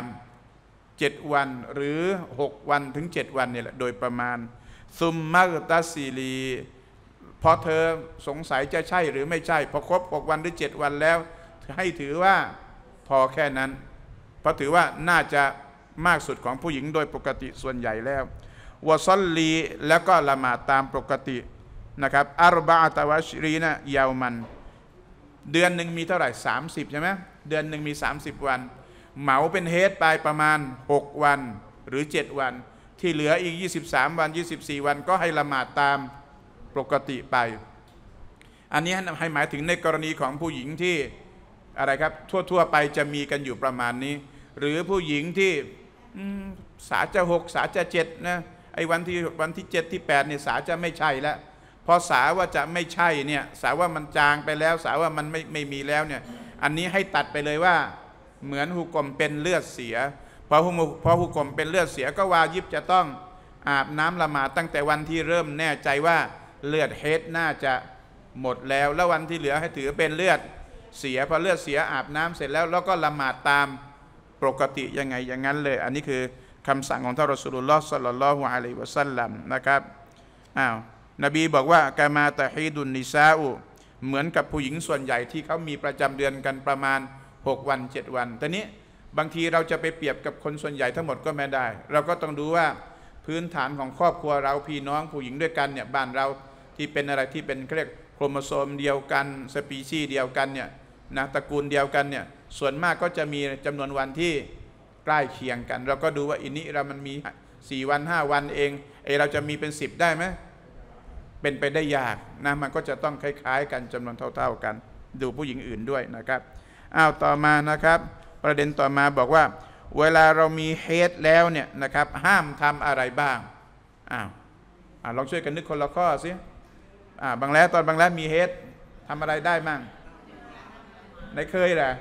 7วันหรือ6วันถึง7วันนี่แหละโดยประมาณซุมมักตัสซีลีพอเธอสงสัยจะใช่หรือไม่ใช่พอครบ6วันหรือ7วันแล้วให้ถือว่าพอแค่นั้นเพราะถือว่าน่าจะมากสุดของผู้หญิงโดยปกติส่วนใหญ่แล้ววะซอลลีแล้วก็ละหมาดตามปกตินะครับอัรบะอะตะวัชรีนะยาวมันเดือนหนึ่งมีเท่าไหร่30ใช่ไหมเดือนหนึ่งมี30วันเหมาเป็นเฮดไปประมาณ6วันหรือ7วันที่เหลืออีก23วัน24วันก็ให้ละหมาดตามปกติไปอันนี้ให้หมายถึงในกรณีของผู้หญิงที่อะไรครับทั่วไปจะมีกันอยู่ประมาณนี้หรือผู้หญิงที่สาจะ6สาจะ7นะไอ้วันที่7ที่8เนี่ยสาจะไม่ใช่แล้วพอสาว่าจะไม่ใช่เนี่ยสาว่ามันจางไปแล้วสาว่ามันไม่มีแล้วเนี่ยอันนี้ให้ตัดไปเลยว่าเหมือนหุกมเป็นเลือดเสียพอหุกมเป็นเลือดเสียก็วาญิบจะต้องอาบน้ำละหมาดตั้งแต่วันที่เริ่มแน่ใจว่าเลือดเฮดน่าจะหมดแล้วแล้ววันที่เหลือให้ถือเป็นเลือดเสียพอเลือดเสียอาบน้ำเสร็จแล้วก็ละหมาดตามปกติยังไงอย่างนั้นเลยอันนี้คือคำสั่งของท่านรอซูลุลลอฮ์ ศ็อลลัลลอฮุอะลัยฮิวะซัลลัมนะครับนบีบอกว่ากามาตะฮีดุนนิซาอูเหมือนกับผู้หญิงส่วนใหญ่ที่เขามีประจำเดือนกันประมาณ6วัน7วันแต่นี้บางทีเราจะไปเปรียบกับคนส่วนใหญ่ทั้งหมดก็ไม่ได้เราก็ต้องดูว่าพื้นฐานของครอบครัวเราพี่น้องผู้หญิงด้วยกันเนี่ยบ้านเราที่เป็นอะไรที่เป็นเรียกโครโมโซมเดียวกันสปีชีส์เดียวกันเนี่ยนะตระกูลเดียวกันเนี่ยส่วนมากก็จะมีจำนวนวันที่ใกล้เคียงกันเราก็ดูว่าอินี้เรามันมี4วัน5วันเองเราจะมีเป็น10ได้ไหมเป็นไปได้ยากนะมันก็จะต้องคล้ายๆกันจำนวนเท่าๆกันดูผู้หญิงอื่นด้วยนะครับต่อมานะครับประเด็นต่อมาบอกว่าเวลาเรามีเฮดแล้วเนี่ยนะครับห้ามทำอะไรบ้างลองช่วยกันนึกคนละข้อสิบางแล้วตอนบางแล้วมีเฮดทำอะไรได้มั่งไหนเคยแหละ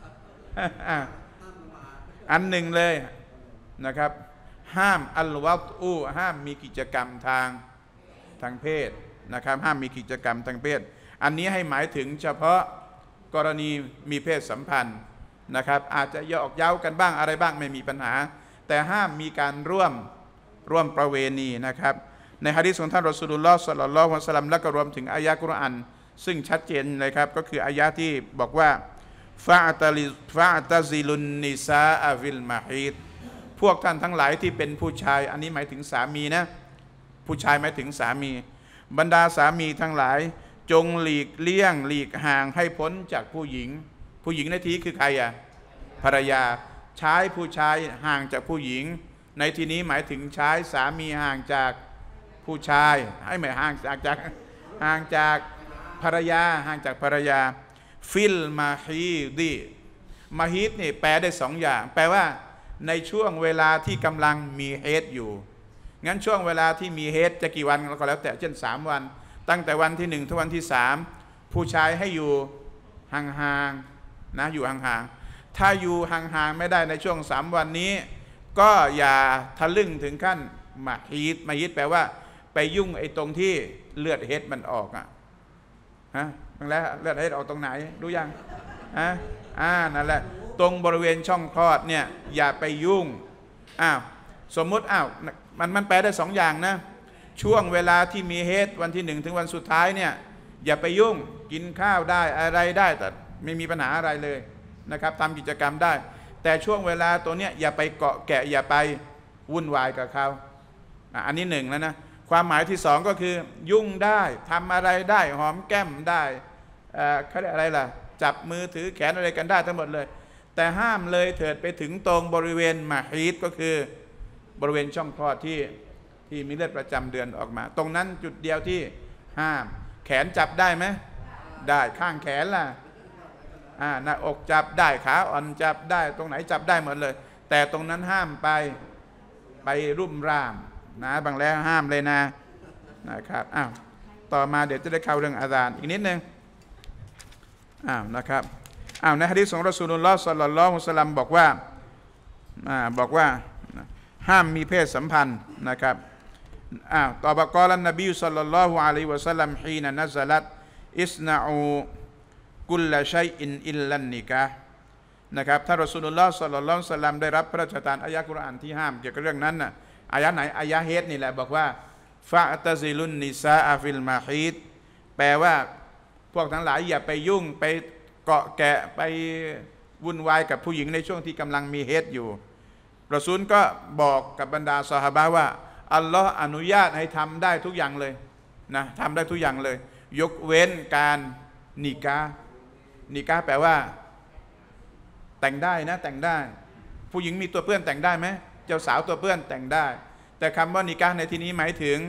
อันหนึ่งเลยนะครับห้ามอัลวัตอูห้ามมีกิจกรรมทางเพศนะครับห้ามมีกิจกรรมทางเพศอันนี้ให้หมายถึงเฉพาะกรณีมีเพศสัมพันธ์นะครับอาจจะหยอกเย้ากันบ้างอะไรบ้างไม่มีปัญหาแต่ห้ามมีการร่วมประเวณีนะครับในหะดีษของท่านรอซูลุลลอฮ์ ศ็อลลัลลอฮุอะลัยฮิวะซัลลัมและก็รวมถึงอายะห์กุรอานซึ่งชัดเจนเลยครับก็คืออายะห์ที่บอกว่าฟะตะซิลุนนิซาอะฟิลมะฮีดพวกท่านทั้งหลายที่เป็นผู้ชายอันนี้หมายถึงสามีนะผู้ชายหมายถึงสามีบรรดาสามีทั้งหลายจงหลีกเลี่ยงหลีกห่างให้พ้นจากผู้หญิงในที่คือใครภรรยาใช้ผู้ชายห่างจากผู้หญิงในที่นี้หมายถึงใช้สามีห่างจากผู้ชายให้ไม่ห่างจากภรรยาห่างจากภรรยาฟิลมาฮีดีมาฮีดนี่แปลได้2อย่างแปลว่าในช่วงเวลาที่กำลังมีเฮดอยู่งั้นช่วงเวลาที่มีเฮดจะกี่วันก็แล้วแต่เช่น3วันตั้งแต่วันที่1ถึงวันที่3ผู้ชายให้อยู่ห่างๆนะอยู่ห่างๆถ้าอยู่ห่างๆไม่ได้ในช่วง3วันนี้ก็อย่าทะลึ่งถึงขั้นมาฮีดแปลว่าไปยุ่งไอ้ตรงที่เลือดเฮดมันออกนั่นแหละเลือดเฮดออกตรงไหนรู้ยังนั่นแหละตรงบริเวณช่องคลอดเนี่ยอย่าไปยุ่งสมมุติมันแปลได้2อย่างนะช่วงเวลาที่มีเฮดวันที่1ถึงวันสุดท้ายเนี่ยอย่าไปยุ่งกินข้าวได้อะไรได้แต่ไม่มีปัญหาอะไรเลยนะครับทำกิจกรรมได้แต่ช่วงเวลาตัวเนี้ยอย่าไปเกาะแกะอย่าไปวุ่นวายกับเขาอันนี้1แล้วนะความหมายที่2ก็คือยุ่งได้ทำอะไรได้หอมแก้มได้เขาเรียกอะไรล่ะจับมือถือแขนอะไรกันได้ทั้งหมดเลยแต่ห้ามเลยเถิดไปถึงตรงบริเวณมาฮีดก็คือบริเวณช่องคลอดที่มีเลือดประจำเดือนออกมาตรงนั้นจุดเดียวที่ห้ามแขนจับได้ไหมได้ข้างแขนล่ะหน้าอกจับได้ขาอ่อนจับได้ตรงไหนจับได้หมดเลยแต่ตรงนั้นห้ามไปรุ่มร่ามนะบางแล้วห้ามเลยนะครับอ้าวต่อมาเดี๋ยวจะได้เข้าเรื่องอาซานอีกนิดนึงนะครับในหะดีษของรอซูลุลลอฮ์ ศ็อลลัลลอฮุอะลัยฮิวะซัลลัมบอกว่าห้ามมีเพศสัมพันธ์นะครับต่อมากอลันนบีศ็อลลัลลอฮุอะลัยฮิวะซัลลัมฮีนะนัซลัตอิสนาอูกุลละชัยอินอิลลันนิกะห์นะครับท่านรอซูลุลลอฮ์ ศ็อลลัลลอฮุอะลัยฮิวะซัลลัมได้รับพระราชทานอายะห์กุรอานที่ห้ามเกี่ยวกับเรื่องนั้นน่ะอายะห์ไหนอายะห์เฮดนี่แหละบอกว่าฟะตะซิลุนนิซาอะฟิลมาฮีดแปลว่าพวกทั้งหลายอย่าไปยุ่งไปเกาะแกะไปวุ่นวายกับผู้หญิงในช่วงที่กำลังมีเฮดอยู่รอซูลก็บอกกับบรรดาซอฮาบะห์ว่าอัลลอฮ์อนุญาตให้ทำได้ทุกอย่างเลยนะทำได้ทุกอย่างเลยยกเว้นการนิกาห์แปลว่าแต่งได้นะแต่งได้ผู้หญิงมีตัวเปื้อนแต่งได้ไหมเจ้าสาวตัวเปื้อนแต่งได้แต่คำว่านิกาห์ในที่นี้หมายถึง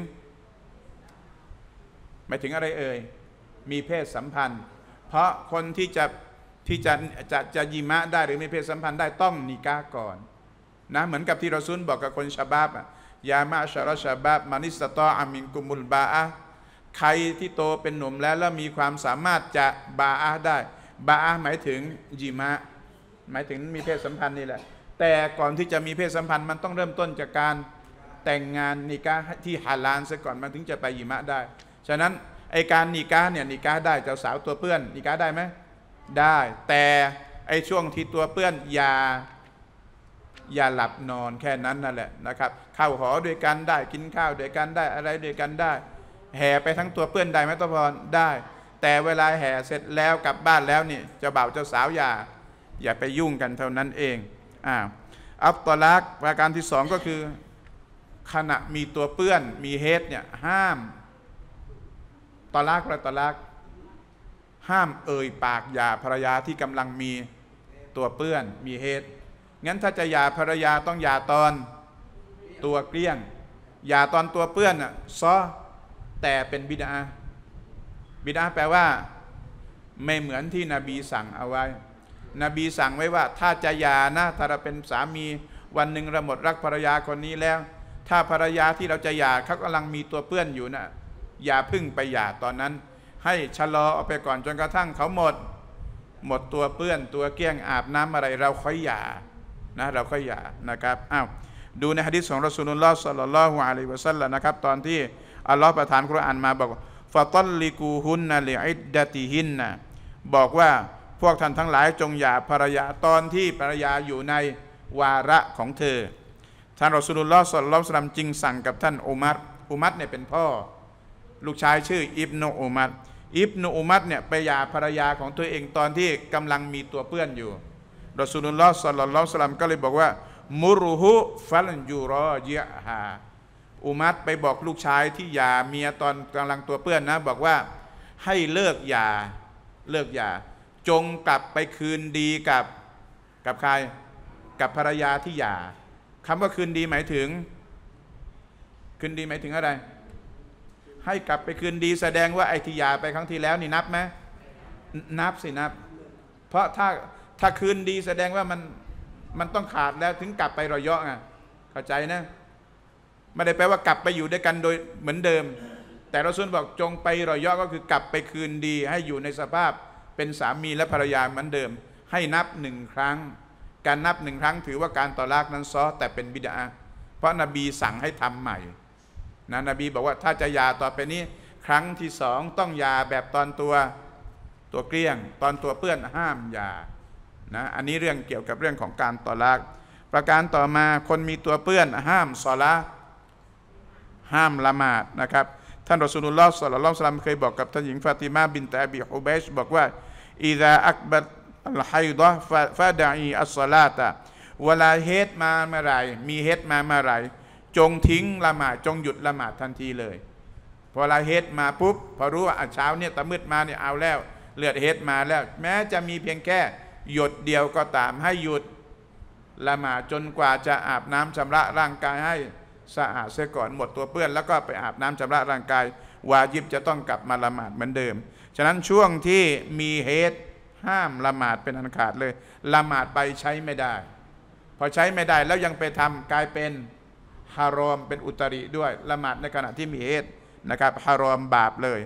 อะไรเอ่ยมีเพศสัมพันธ์เพราะคนที่จะยิมะได้หรือมีเพศสัมพันธ์ได้ต้องนิกาห์ก่อนนะเหมือนกับที่รอซูลบอกกับคนชะบาบยามะชะรอชะบาบมานิสตออามินกุมุลบาอะใครที่โตเป็นหนุ่มแล้วมีความสามารถจะบาอะได้บาอะหมายถึงยิมะหมายถึงมีเพศสัมพันธ์นี่แหละแต่ก่อนที่จะมีเพศสัมพันธ์มันต้องเริ่มต้นจากการแต่งงานนิกาห์ที่ฮาลาลซะก่อนมันถึงจะไปยิมะได้ฉะนั้นไอการนิกาห์เนี่ยนิกาห์ได้เจ้าสาวตัวเปื้อนนิกาห์ได้ไหมได้แต่ไอช่วงที่ตัวเปื้อนอย่าหลับนอนแค่นั้นนั่นแหละนะครับเข้าหอด้วยกันได้กินข้าวด้วยกันได้อะไรด้วยกันได้แห่ไปทั้งตัวเปื้อนได้ไหมตะพรได้แต่เวลาแห่เสร็จแล้วกลับบ้านแล้วนี่เจ้าบ่าวเจ้าสาวอย่าไปยุ่งกันเท่านั้นเองอัตตอลักประการที่สองก็คือขณะมีตัวเปื้อนมีเฮดเนี่ยห้ามตอลักห้ามเอ่ยปากหย่าภรรยาที่กำลังมีตัวเปื้อนมีเฮดงั้นถ้าจะหย่าภรรยาต้องหย่าตอนตัวเกลี้ยงหย่าตอนตัวเปื้อนแต่เป็นบิดอะห์แปลว่าไม่เหมือนที่นบีสั่งเอาไว้นบีสั่งไว้ว่าถ้าจะหย่านะถ้าเราเป็นสามีวันหนึ่งเราหมดรักภรรยาคนนี้แล้วถ้าภรรยาที่เราจะหย่าเขากำลังมีตัวเปื้อนอยู่นะอย่าพึ่งไปหย่าตอนนั้นให้ชะลอเอาไปก่อนจนกระทั่งเขาหมดตัวเปื้อนตัวเกลี้ยงอาบน้ำอะไรเราค่อยหย่าเราค่อยหย่านะครับดูในหะดีษของรอซูลุลลอฮ์ ศ็อลลัลลอฮุอะลัยฮิวะซัลลัมนะครับตอนที่อัลลอฮ์ประทานกุรอานมาบอกฟะตัลลิกูฮุนนะลิอิดดะติฮินนะบอกว่าพวกท่านทั้งหลายจงหย่าภรรยาตอนที่ภรรยาอยู่ในวาระของเธอท่านรอซูลุลลอฮ์ ศ็อลลัลลอฮุอะลัยฮิวะซัลลัมจึงสั่งกับท่านอุมัรเนี่ยเป็นพ่อลูกชายชื่ออิบนุอุมัรเนี่ยไปหย่าภรรยาของตัวเองตอนที่กำลังมีตัวเปื้อนอยู่รอซูลุลลอฮ์ ศ็อลลัลลอฮุอะลัยฮิวะซัลลัมก็เลยบอกว่ามุรุฮุฟัลยูรอญิฮาอุมัรไปบอกลูกชายที่หย่าเมียตอนกำลังตัวเปื้อนนะบอกว่าให้เลิกหย่าจงกลับไปคืนดีกับใครกับภรรยาที่หย่าคำว่าคืนดีหมายถึงอะไรให้กลับไปคืนดีแสดงว่าไอ้ที่หย่าไปครั้งที่แล้วนี่นับไหมนับสินับเพราะถ้าคืนดีแสดงว่ามันต้องขาดแล้วถึงกลับไปรอยะเข้าใจนะไม่ได้แปลว่ากลับไปอยู่ด้วยกันโดยเหมือนเดิมแต่รอซูลบอกจงไปรอยะก็คือกลับไปคืนดีให้อยู่ในสภาพเป็นสามีและภรรยาเหมือนเดิมให้นับ1 ครั้งการนับ1 ครั้งถือว่าการตอลากนั้นแต่เป็นบิดอะห์เพราะนบีสั่งให้ทำใหม่นบีบอกว่าถ้าจะหย่าต่อไปนี้ครั้งที่2ต้องหย่าแบบตอนตัวเกลี้ยงตอนตัวเปื้อนห้ามหย่าอันนี้เรื่องเกี่ยวกับเรื่องของการตอลากประการต่อมาคนมีตัวเปื้อนห้ามศอลาห์ห้ามละหมาดนะครับท่านรอซูลุลลอฮ์ ศ็อลลัลลอฮุอะลัยฮิวะซัลลัมเคยบอกกับท่านหญิงฟาติมาบินตะอบีฮุบัยชบอกว่าอิซาอักบัตอัลไฮฎะฟะดะอีอัศศอลาตะเวลาเฮดมาเมื่อไหร่มีเฮดมาเมื่อไหร่จงทิ้งละหมาดจงหยุดละหมาดทันทีเลยพอเวลาเฮดมาปุ๊บพอรู้ว่าเช้าเนี่ยตะมืดมาเนี่ยเอาแล้วเลือดเฮดมาแล้วแม้จะมีเพียงแค่หยดเดียวก็ตามให้หยุดละหมาดจนกว่าจะอาบน้ำชำระร่างกายให้สะอาดเสียก่อนหมดตัวเปื้อนแล้วก็ไปอาบน้ำชำระร่างกายวาญิบจะต้องกลับมาละหมาดเหมือนเดิมฉะนั้นช่วงที่มีเฮดห้ามละหมาดเป็นอันขาดเลยละหมาดไปใช้ไม่ได้พอใช้ไม่ได้แล้วยังไปทำกลายเป็นฮารอมเป็นอุตริด้วยละหมาดในขณะที่มีเหตุนะครับฮารอมบาปเลย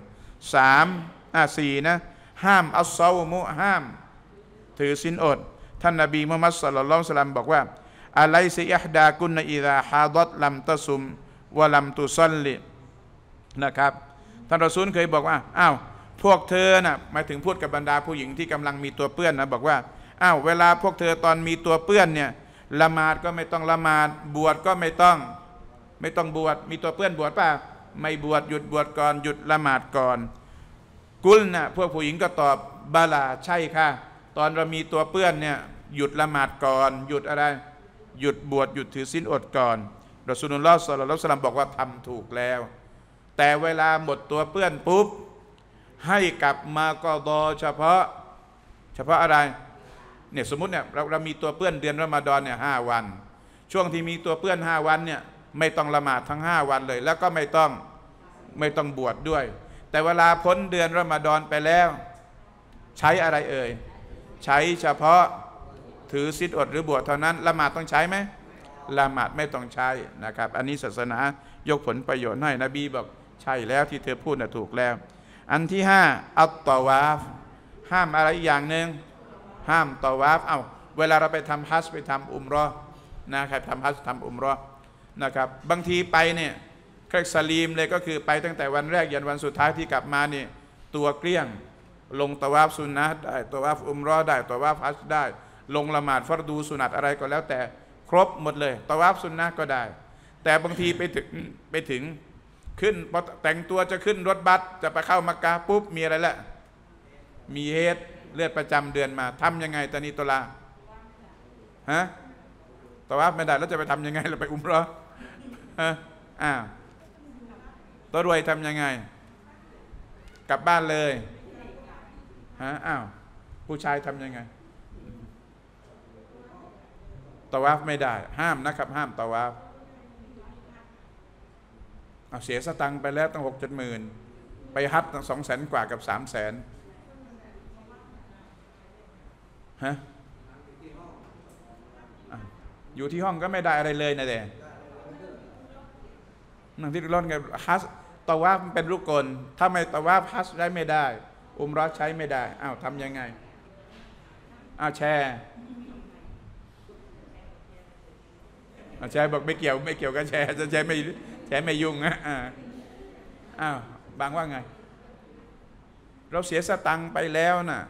4นะห้ามอัสซอมุห้ามถือศีลอดท่านนบีมุฮัมมัดศ็อลลัลลอฮุอะลัยฮิวะซัลลัมบอกว่าอะลัยซิอิฮดากุนอิซาฮาดัตลัมตะซุมวะลัมตุซัลลินะครับท่านรอซูลเคยบอกว่าอ้าวพวกเธอน่ะหมายถึงพูดกับบรรดาผู้หญิงที่กำลังมีตัวเปื้อนนะบอกว่าอ้าวเวลาพวกเธอตอนมีตัวเปื้อนเนี่ยละหมาดก็ไม่ต้องละหมาดบวชก็ไม่ต้องบวชมีตัวเปื้อนบวชป่ะไม่บวชหยุดบวชก่อนหยุดละหมาดก่อนกุลนะพวกผู้หญิงก็ตอบบาลาใช่ค่ะตอนเรามีตัวเปื้อนเนี่ยหยุดละหมาดก่อนหยุดอะไรหยุดบวชหยุดถือศีลอดก่อนรอซูลุลลอฮ์ ศ็อลลัลลอฮุอะลัยฮิวะซัลลัมบอกว่าทำถูกแล้วแต่เวลาหมดตัวเปื้อนปุ๊บให้กลับมากอฎอเฉพาะอะไรเนี่ยสมมุติเนี่ยเรามีตัวเปื้อนเดือนรอมฎอนเนี่ย5 วันช่วงที่มีตัวเปื้อน5 วันเนี่ยไม่ต้องละหมาดทั้ง5 วันเลยแล้วก็ไม่ต้องบวชด้วยแต่เวลาพ้นเดือนรอมฎอนไปแล้วใช้อะไรเอ่ยใช้เฉพาะถือศีลอดหรือบวชเท่านั้นละหมาดต้องใช้ไหมละหมาดไม่ต้องใช้นะครับอันนี้ศาสนายกผลประโยชน์ให้นบีบอกใช่แล้วที่เธอพูดน่ะถูกแล้วอันที่5อัตตอวาฟห้ามอะไรอีกอย่างหนึ่งห้ามตอวาฟเวลาเราไปทำฮัจญ์ไปทำอุมเราะห์นะครับทำฮัจญ์ทำอุมเราะห์นะครับบางทีไปเนี่ยเคร่งสลีมเลยก็คือไปตั้งแต่วันแรกยันวันสุดท้ายที่กลับมาเนี่ยตัวเกลี้ยงลงตะวาฟซุนนะห์ได้ตะวาฟอุมเราะห์ได้ตะวาฟฮัจญ์ได้ลงละหมาดฟัรดูสุนัตอะไรก็แล้วแต่ครบหมดเลยตะวาฟซุนนะห์ก็ได้แต่บางทีไปถึงขึ้นพอแต่งตัวจะขึ้นรถบัสจะไปเข้ามักกะห์ปุ๊บมีอะไรละมีเหตุเลือดประจำเดือนมาทำยังไงตอนนี้ตุลาตะวาฟไม่ได้แล้วจะไปทำยังไงเราไปอุมเราะห์ตัวรวยทำยังไงกลับบ้านเลยผู้ชายทำยังไงตะวาฟไม่ได้ห้ามนะครับห้ามตะวาฟเสียสตังค์ไปแล้วตั้ง6-7 หมื่นไปฮัจญ์ตั้ง200,000 กว่ากับ300,000อยู่ที่ห้องก็ไม่ได้อะไรเลยนะเด็นั่งที่ร้อนไงฮัจญ์ตะวาฟมันเป็นรุกลถ้าไม่ตะวาฟฮัจญ์ได้ไม่ได้อุมเราะห์ใช้ไม่ได้ทำยังไงแชร์บอกไม่เกี่ยวกับแชร์จะแชร์ไม่ยุ่งบางว่าไงเราเสียสตังค์ไปแล้วน่ะ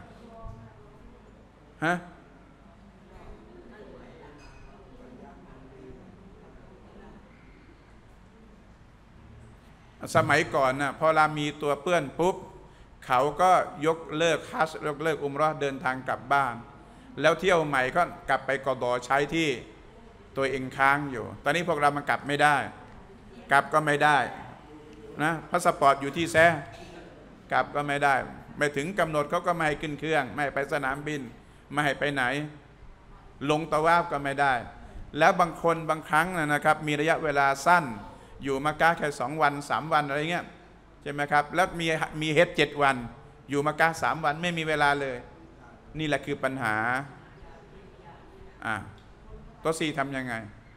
สมัยก่อนน่ะพอเรามีตัวเปื้อนปุ๊บเขาก็ยกเลิกฮัจญ์ยกเลิกอุมเราะห์เดินทางกลับบ้านแล้วเที่ยวใหม่ก็กลับไปกอฎอใช้ที่ตัวเองค้างอยู่ตอนนี้พวกเรามันกลับไม่ได้กลับก็ไม่ได้นะพาสปอร์ตอยู่ที่แซ่กลับก็ไม่ได้ไม่ถึงกำหนดเขาก็ไม่ให้ขึ้นเครื่องไม่ให้ไปสนามบินไม่ให้ไปไหนลงตะวาฟก็ไม่ได้แล้วบางคนบางครั้งนะครับมีระยะเวลาสั้นอยู่มักกะห์แค่2 วัน3 วันอะไรเงี้ยใช่ไหมครับแล้วมีเฮจ7 วันอยู่มักกะห์3 วันไม่มีเวลาเลยนี่แหละคือปัญหาตัว4ทำยังไง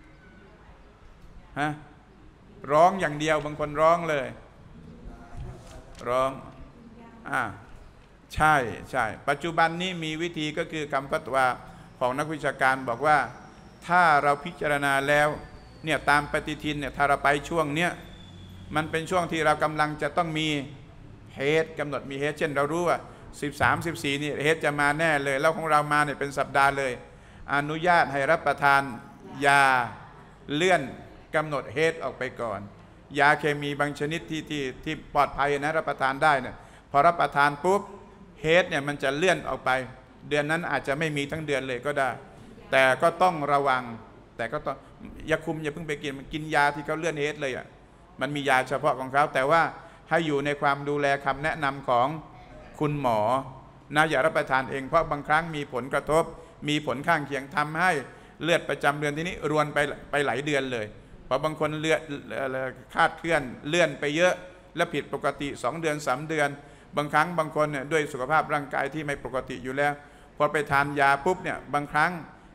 ร้องอย่างเดียวบางคนร้องเลยร้องใช่ปัจจุบันนี้มีวิธีก็คือคำฟัตวาของนักวิชาการบอกว่าถ้าเราพิจารณาแล้วเนี่ยตามปฏิทินเนี่ยถ้าเราไปช่วงเนี้ยมันเป็นช่วงที่เรากำลังจะต้องมีเฮจกำหนดมีเฮจเช่นเรารู้ว่า13-14นี่เฮจจะมาแน่เลยแล้วของเรามาเนี่ยเป็นสัปดาห์เลยอนุญาตให้รับประทานยาเลื่อนกำหนดเฮจออกไปก่อนยาเคมีบางชนิดที่ปลอดภัยนะรับประทานได้เนี่ยพอรับประทานปุ๊บเฮจเนี่ยมันจะเลื่อนออกไปเดือนนั้นอาจจะไม่มีทั้งเดือนเลยก็ได้แต่ก็ต้องระวังแต่ก็ต้องอย่าเพิ่งไปกินยาที่เขาเลื่อนเฮจเลยมันมียาเฉพาะของเขาแต่ว่าให้อยู่ในความดูแลคำแนะนำของคุณหมอนะอย่ารับประทานเองเพราะบางครั้งมีผลกระทบมีผลข้างเคียงทำให้เลือดประจำเดือนที่นี้รวนไปหลายเดือนเลยเพราะบางคนเลือดคาดเคลื่อนเลื่อนไปเยอะและผิดปกติ2 เดือน3 เดือนบางครั้งบางคนเนี่ยด้วยสุขภาพร่างกายที่ไม่ปกติอยู่แล้วพอไปทานยาปุ๊บเนี่ยบางครั้ง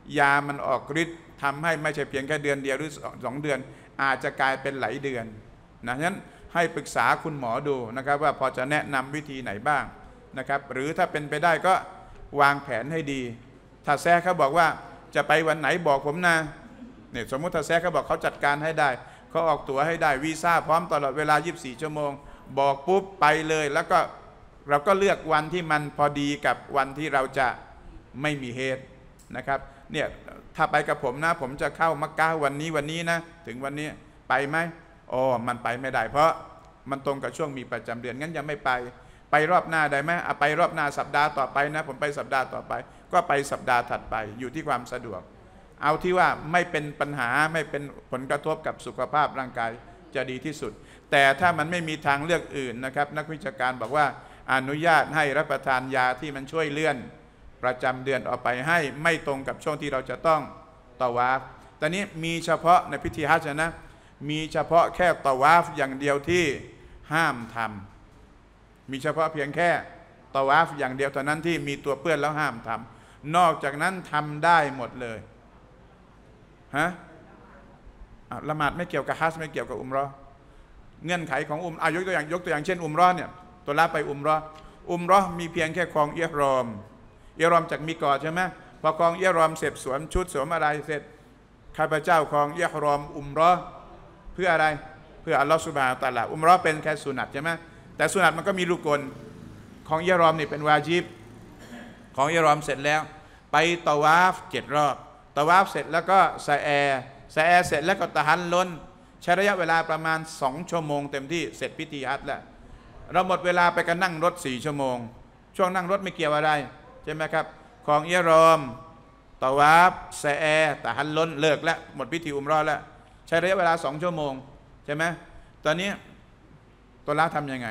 ยามันออกฤทธิ์ทำให้ไม่ใช่เพียงแค่เดือนเดียวหรือ2 เดือนอาจจะกลายเป็นหลายเดือนนะฉะนั้นให้ปรึกษาคุณหมอดูนะครับว่าพอจะแนะนำวิธีไหนบ้างนะครับหรือถ้าเป็นไปได้ก็วางแผนให้ดีถ้าแซะเขาบอกว่าจะไปวันไหนบอกผมนะเนี่ยสมมุติถ้าแซะเขาบอกเขาจัดการให้ได้เขาออกตั๋วให้ได้วีซ่าพร้อมตลอดเวลา24 ชั่วโมงบอกปุ๊บไปเลยแล้วก็เราก็เลือกวันที่มันพอดีกับวันที่เราจะไม่มีเหตุนะครับเนี่ยถ้าไปกับผมนะผมจะเข้ามักกะฮ์วันนี้นะถึงวันนี้ไปไหมอ๋อมันไปไม่ได้เพราะมันตรงกับช่วงมีประจำเดือนงั้นยังไม่ไปรอบหน้าได้ไหมไปรอบหน้าสัปดาห์ต่อไปนะผมไปสัปดาห์ต่อไปก็ไปสัปดาห์ถัดไปอยู่ที่ความสะดวกเอาที่ว่าไม่เป็นปัญหาไม่เป็นผลกระทบกับสุขภาพร่างกายจะดีที่สุดแต่ถ้ามันไม่มีทางเลือกอื่นนะครับนักวิชาการบอกว่าอนุญาตให้รับประทานยาที่มันช่วยเลื่อนประจำเดือนออกไปให้ไม่ตรงกับช่วงที่เราจะต้องตะวาฟตอนนี้มีเฉพาะในพิธีฮัจญ์นะมีเฉพาะแค่ตะวาฟอย่างเดียวที่ห้ามทำมีเฉพาะเพียงแค่ตะวาฟอย่างเดียวเท่านั้นที่มีตัวเปื้อนแล้วห้ามทำนอกจากนั้นทำได้หมดเลยฮะละหมาดไม่เกี่ยวกับฮัจญ์ไม่เกี่ยวกับอุมเราะห์เงื่อนไขของยกตัวอย่างเช่นอุมเราะห์เนี่ยตัวละไปอุมเราะห์มีเพียงแค่ครองอิหรอมจากมีกอดใช่ไหมพอครองอิหรอมเสร็จสวมชุดสวมอะไรเสร็จข้าพเจ้าครองอิหรอมอุมเราะห์เพื่ออะไรเพื่ออัลลอฮฺซุบฮานะฮูวะตะอาลาอุมเราะห์เป็นแค่สุนัตใช่ไหมแต่สุนัตมันก็มีรุกลของอิหรอมนี่เป็นวาญิบของอิหรอมเสร็จแล้วไปตะวาฟ7 รอบตะวาฟเสร็จแล้วก็ซะแอเสร็จแล้วก็ตะฮัลลุลใช้ระยะเวลาประมาณ2 ชั่วโมงเต็มที่เสร็จพิธีฮัจญ์แล้วเราหมดเวลาไปกันนั่งรถ4 ชั่วโมงช่วงนั่งรถไม่เกี่ยวอะไรใช่ไหมครับของอิหรอมตะวาฟซะแอตะฮัลลุลเลิกแล้วหมดพิธีอุมเราะห์แล้วใช้ระยะเวลา2 ชั่วโมงใช่ไหมตอนนี้ตัวละทำยังไง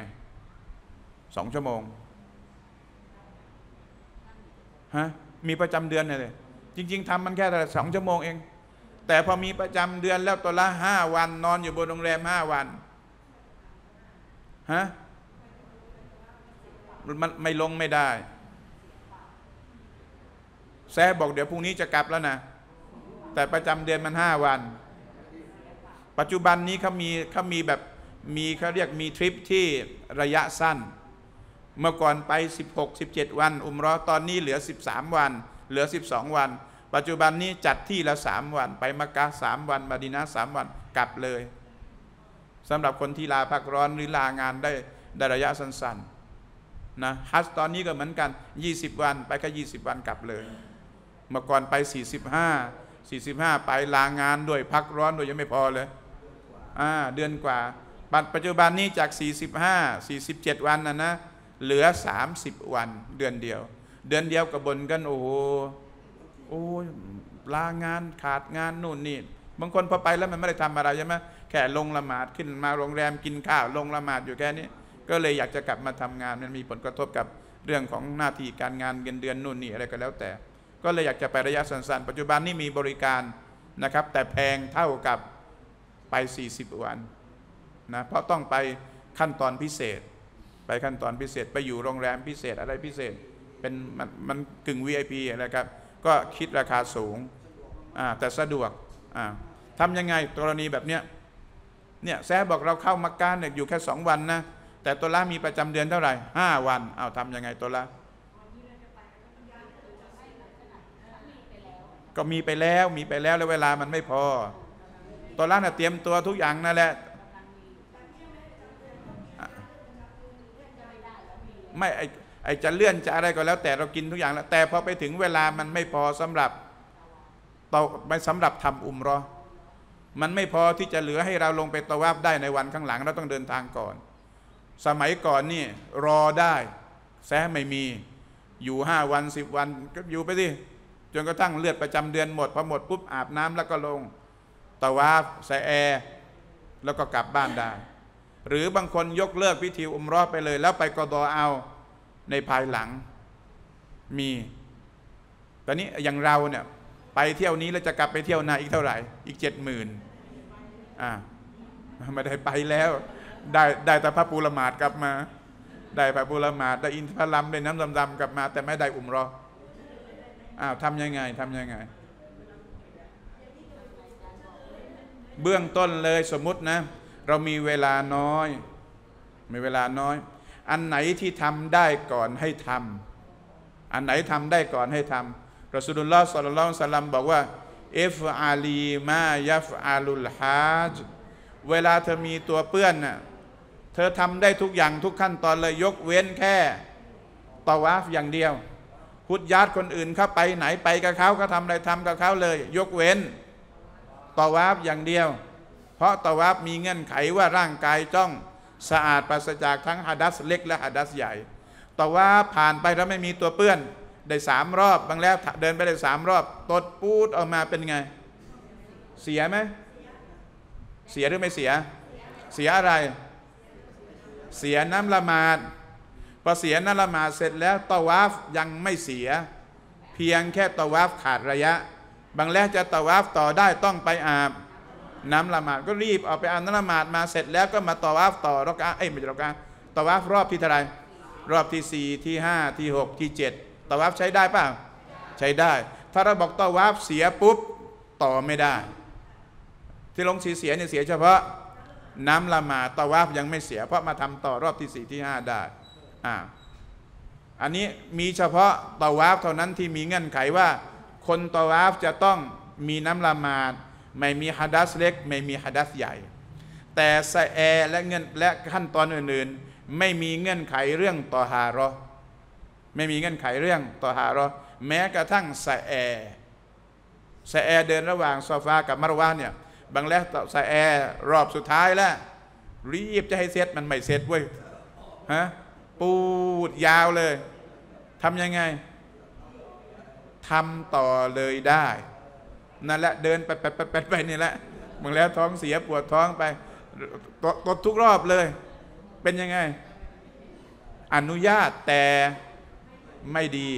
2 ชั่วโมงฮะมีประจำเดือนเลยจริงๆทำมันแค่2 ชั่วโมงเองแต่พอมีประจำเดือนแล้วตัวละ5 วันนอนอยู่บนโรงแรม5 วันฮะมันไม่ลงไม่ได้แซบอกเดี๋ยวพรุ่งนี้จะกลับแล้วนะแต่ประจำเดือนมัน5 วันปัจจุบันนี้เขามีแบบเขาเรียกมีทริปที่ระยะสั้นเมื่อก่อนไป16-17 วันอุมเราะห์ตอนนี้เหลือ13 วันเหลือ12 วันปัจจุบันนี้จัดที่ละ3 วันไปมักกะฮ์3 วันมะดีนะห์3 วันกลับเลยสำหรับคนที่ลาพักร้อนหรือลางานได้ระยะสั้นๆนะฮัจญ์ตอนนี้ก็เหมือนกัน20 วันไปแค่20 วันกลับเลยเมื่อก่อนไป45ไปลางานด้วยพักร้อนด้วยยังไม่พอเลยเดือนกว่าปัจจุบันนี้จาก47 วันนะเหลือ30 วันเดือนเดียวกับบนกันโอ้ลางานขาดงานนู่นนี่บางคนพอไปแล้วมันไม่ได้ทำอะไรใช่ไหมแค่ลงละหมาดขึ้นมาโรงแรมกินข้าวลงละหมาดอยู่แค่นี้ก็เลยอยากจะกลับมาทำงานมันมีผลกระทบกับเรื่องของหน้าที่การงานเงินเดือนนู่นนี่อะไรก็แล้วแต่ก็เลยอยากจะไประยะสั้นๆปัจจุบันนี้มีบริการนะครับแต่แพงเท่ากับไป40 วันนะเพราะต้องไปขั้นตอนพิเศษไปอยู่โรงแรมพิเศษอะไรพิเศษเป็นมันกึ่ง VIP นะครับก็คิดราคาสูงแต่สะดวกทำยังไงกรณีแบบเนี้ยแซะบอกเราเข้ามักกะฮ์เนี่ยอยู่แค่2 วันนะแต่ตัวละมีประจำเดือนเท่าไหร่5 วันทำยังไงตัวละก็มีไปแล้วแล้วเวลามันไม่พอตัวละน่ะเตรียมตัวทุกอย่างนั่นแหละไม่ไอจะเลื่อนจะอะไรก็แล้วแต่เรากินทุกอย่างแล้วแต่พอไปถึงเวลามันไม่พอสำหรับทำอุมเราะห์มันไม่พอที่จะเหลือให้เราลงไปตะวาฟได้ในวันข้างหลังเราต้องเดินทางก่อนสมัยก่อนนี่รอได้แซะไม่มีอยู่5 วัน10 วันก็อยู่ไปสิจนกระทั่งเลือดประจำเดือนหมดพอหมดปุ๊บอาบน้ำแล้วก็ลงตะวาฟซะแอแล้วก็กลับบ้านได้หรือบางคนยกเลิกพิธีอุมเราะห์ไปเลยแล้วไปกอฎอเอาในภายหลังมีตอนนี้อย่างเราเนี่ยไปเที่ยวนี้แล้วจะกลับไปเที่ยวหน้าอีกเท่าไหร่อีก 70,000ไม่ได้ไปแล้วได้แต่พระปูละหมาดกลับมาได้พระปูละหมาดได้อินทผลัมได้น้ำดำๆกลับมาแต่ไม่ได้อุมเราะห์ทำยังไงเบื้องต้นเลยสมมุตินะเรามีเวลาน้อยอันไหนที่ทำได้ก่อนให้ทำอันไหนทำได้ก่อนให้ทำรอซูลุลลอฮ์ ศ็อลลัลลอฮุอะลัยฮิวะซัลลัมบอกว่าอิฟอาลีมายัฟอาลุลฮาจเวลาเธอมีตัวเปื้อนน่ะเธอทำได้ทุกอย่างทุกขั้นตอนเลยยกเว้นแค่ตาวาฟอย่างเดียวฮุดญาตคนอื่นเข้าไปไหนไปกับเขาก็ทำอะไรทำกับเขาเลยยกเว้นตาวาฟอย่างเดียวเพราะตาวาฟมีเงื่อนไขว่าร่างกายต้องสะอาดปราศจากทั้งหะดัษเล็กและหะดัษใหญ่ตาวาฟผ่านไปแล้วไม่มีตัวเปื้อนได้3 รอบบางแล้วเดินไปได้3 รอบตดปูดออกมาเป็นไงเสียไหมเสียหรือไม่เสียเสียอะไรเสียน้ำละหมาดพอเสียน้ำละหมาดเสร็จแล้วตาวาฟยังไม่เสียเพียงแค่ตาวาฟขาดระยะบางแล้วจะตาวาฟต่อได้ต้องไปอาบน้ำละหมาดก็รีบออกไปอาบน้ำละหมาดมาเสร็จแล้วก็มาตาวาฟต่อรอกะไม่ใช่รอกะตาวาฟรอบที่เท่าไรรอบที่4ที่5ที่6ที่7ตาวาฟใช้ได้ป่ะใช้ได้ถ้าเราบอกตาวาฟเสียปุ๊บต่อไม่ได้ที่ลงเสียเนี่ยเสียเฉพาะน้ำละหมาดตาวาฟยังไม่เสียเพราะมาทำต่อรอบที่4ที่5ได้อันนี้มีเฉพาะตาวาฟเท่านั้นที่มีเงื่อนไขว่าคนตาวาฟจะต้องมีน้ำละหมาดไม่มีหะดัษเล็กไม่มีหะดัษใหญ่แต่ซะแอและขั้นตอนอื่นๆไม่มีเงื่อนไขเรื่องตอฮาเราะห์ไม่มีเงื่อนไขเรื่องตอฮาเราะห์แม้กระทั่งซะแอเดินระหว่างซอฟากับมารวะเนี่ยบางแล้วซะแอรอบสุดท้ายแล้วรีบจะให้เสร็จมันไม่เสร็จเว้ยปูดยาวเลยทำยังไงทำต่อเลยได้นั่นแหละเดินไปนี่แหละบางแล้วท้องเสียปวดท้องไปตดทุกรอบเลยเป็นยังไงอนุญาตแต่ไม่ดี